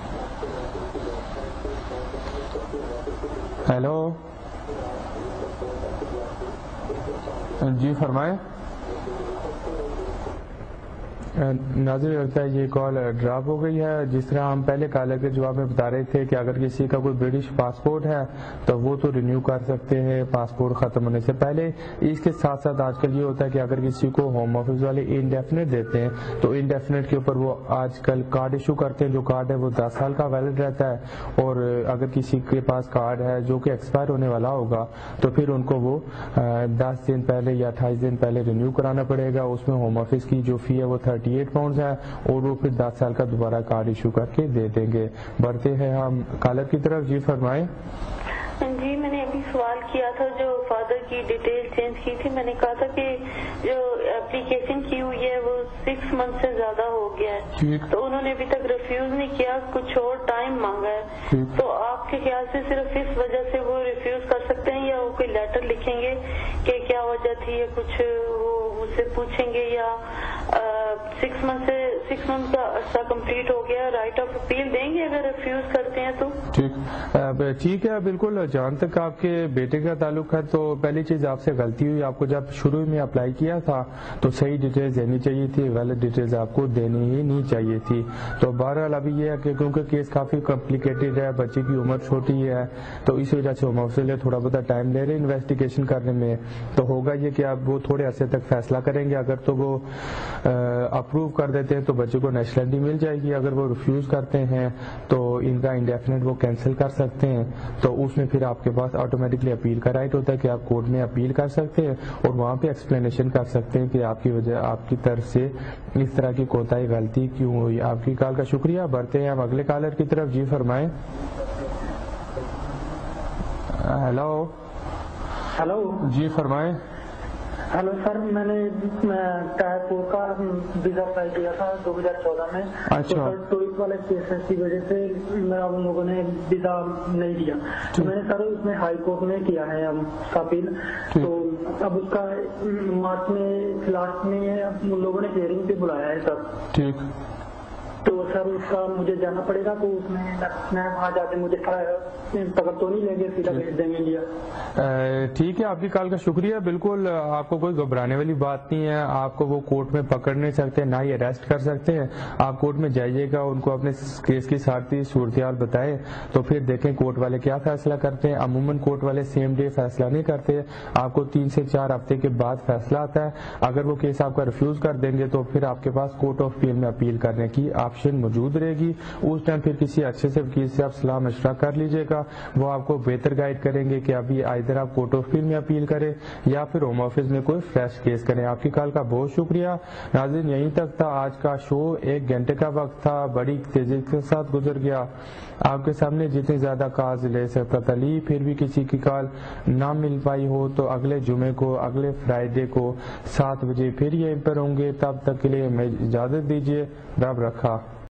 ہیلو, جی فرمائیں. ناظرین لگتا ہے یہ کال ڈراپ ہو گئی ہے. جس طرح ہم پہلے کالر کے جواب میں بتا رہے تھے کہ اگر کسی کا کوئی برٹش پاسپورٹ ہے تو وہ تو رینیو کر سکتے ہیں پاسپورٹ ختم ہونے سے پہلے. اس کے ساتھ ساتھ آج کل یہ ہوتا ہے کہ اگر کسی کو ہوم آفس والے انڈیفینٹ دیتے ہیں تو انڈیفینٹ کے اوپر وہ آج کل کارڈ ایشو کرتے ہیں. جو کارڈ ہے وہ دس سال کا ویلڈ رہتا ہے, اور اگر کسی کے پاس کارڈ ہے جو کہ ایکسپائر ہونے والا ہوگا تو پھر ان کو وہ دس دن پہلے یا اٹھائیس دن پہلے رینیو کرانا پڑے گا. اس میں ہوم آفس کی جو فی ہے وہ تھرٹی ایٹ پاؤنڈ ہے, اور وہ پھر دس سال کا دوبارہ کارڈ ایشو کر کے دے دیں گے. بڑھتے ہیں ہم کالر کی طرف. جی فرمائیں. جی میں نے ابھی سوال کیا تھا, جو فادر کی ڈیٹیل چینج کی تھی, میں نے کہا تھا کہ جو اپلیکیشن کی ہوئی ہے وہ سکس منتھ سے زیادہ ہو گیا ہے, تو انہوں نے ابھی تک ریفیوز نہیں کیا, کچھ اور ٹائم مانگا ہے. تو آپ کے خیال سے صرف اس وجہ سے وہ ریفیوز کر سکتے ہیں, یا وہ کوئی لیٹر لکھیں گے کہ کیا وجہ تھی, یا کچھ وہ مجھ سے پوچھیں گے, یا سکس منتھ سے سکس منتھ کا عرصہ کمپلیٹ ہو گیا, رائٹ آف اپیل دیں گے اگر ریفیوز کرتے ہیں تو؟ ٹھیک ہے, بالکل. جہاں تک آپ کے بیٹے کا تعلق ہے تو پہلی چیز آپ سے غلطی ہوئی, آپ کو جب شروع میں اپلائی کیا تھا تو صحیح ڈیٹیلز دینی چاہیے تھی, غلط ڈیٹیلز آپ کو دینی ہی نہیں چاہیے تھی. تو بہرحال ابھی یہ ہے کہ کیونکہ کیس کافی کمپلیکیٹڈ ہے, بچے کی عمر چھوٹی ہے, تو اس وجہ سے ہوم آفس سے تھوڑا بہت ٹائم لے رہے ہیں انویسٹیگیشن کرنے میں. تو ہوگا یہ کہ آپ وہ تھوڑے عرصے تک فیصلہ کریں گے. اگر تو وہ اپروو کر دیتے ہیں تو بچے کو نیشنلٹی مل جائے گی, اگر وہ ریفیوز کرتے ہیں تو ان کا انڈیفینٹ وہ کینسل کر سکتے ہیں. تو اس میں پھر آپ کے پاس آٹومیٹکلی اپیل کا رائٹ ہوتا ہے کہ آپ کورٹ میں اپیل کر سکتے ہیں اور وہاں پہ ایکسپلینیشن کر سکتے ہیں کہ آپ کی وجہ آپ کی طرف سے اس طرح کی کوتاہی غلطی کیوں ہوئی. آپ کی کال کا شکریہ. بڑھتے ہیں ہم اگلے کالر کی طرف. جی فرمائیں. ہیلو. ہیلو. جی فرمائیں. ہلو سر, میں نے ٹائر فور کا ویزا اپلائی کیا تھا دو ہزار چودہ میں. اچھا. ٹورسٹ والے کیسز کی وجہ سے میرا ان لوگوں نے ویزا نہیں دیا, تو میں نے سر اس میں ہائی کورٹ میں کیا ہے اپیل. تو اب اس کا مارچ میں لاسٹ میں ان لوگوں نے ہیئرنگ پہ بلایا ہے سر. ٹھیک. تو سر اس کا مجھے جانا پڑے گا تو اس میں میں وہاں جا کے مجھے پکڑ تو نہیں لیں گے, سیدھا بھیج دیں گے انڈیا. ٹھیک ہے, آپ کی کال کا شکریہ. بالکل آپ کو کوئی گھبرانے والی بات نہیں ہے. آپ کو وہ کورٹ میں پکڑ نہیں سکتے, نہ ہی اریسٹ کر سکتے ہیں. آپ کورٹ میں جائیے گا, ان کو اپنے کیس کی ساری صورتحال بتائیں تو پھر دیکھیں کورٹ والے کیا فیصلہ کرتے ہیں. عموماً کورٹ والے سیم ڈے فیصلہ نہیں کرتے, آپ کو تین سے چار ہفتے کے بعد فیصلہ آتا ہے. اگر وہ کیس آپ کا ریفیوز کر دیں گے تو پھر آپ کے پاس کورٹ آف اپیل میں اپیل کرنے کی آپشن موجود رہے گی. اس ٹائم پھر کسی اچھے سے وکیل سے آپ صلاح مشورہ کر لیجیے گا, وہ آپ کو بہتر گائیڈ کریں گے کہ ابھی ادھر آپ کورٹ آف اپیل میں اپیل کریں یا پھر ہوم آفس میں کوئی فریش کیس کریں. آپ کی کال کا بہت شکریہ. ناظرین, یہیں تک تھا آج کا شو. ایک گھنٹے کا وقت تھا, بڑی تیزی کے ساتھ گزر گیا. آپ کے سامنے جتنی زیادہ کال لے سکتا تھا لی, پھر بھی کسی کی کال نہ مل پائی ہو تو اگلے جمعے کو, اگلے فرائیڈے کو سات بجے پھر یہیں پر ہوں گے. تب تک کے لیے ہمیں اجازت دیجیے. رب رکھا.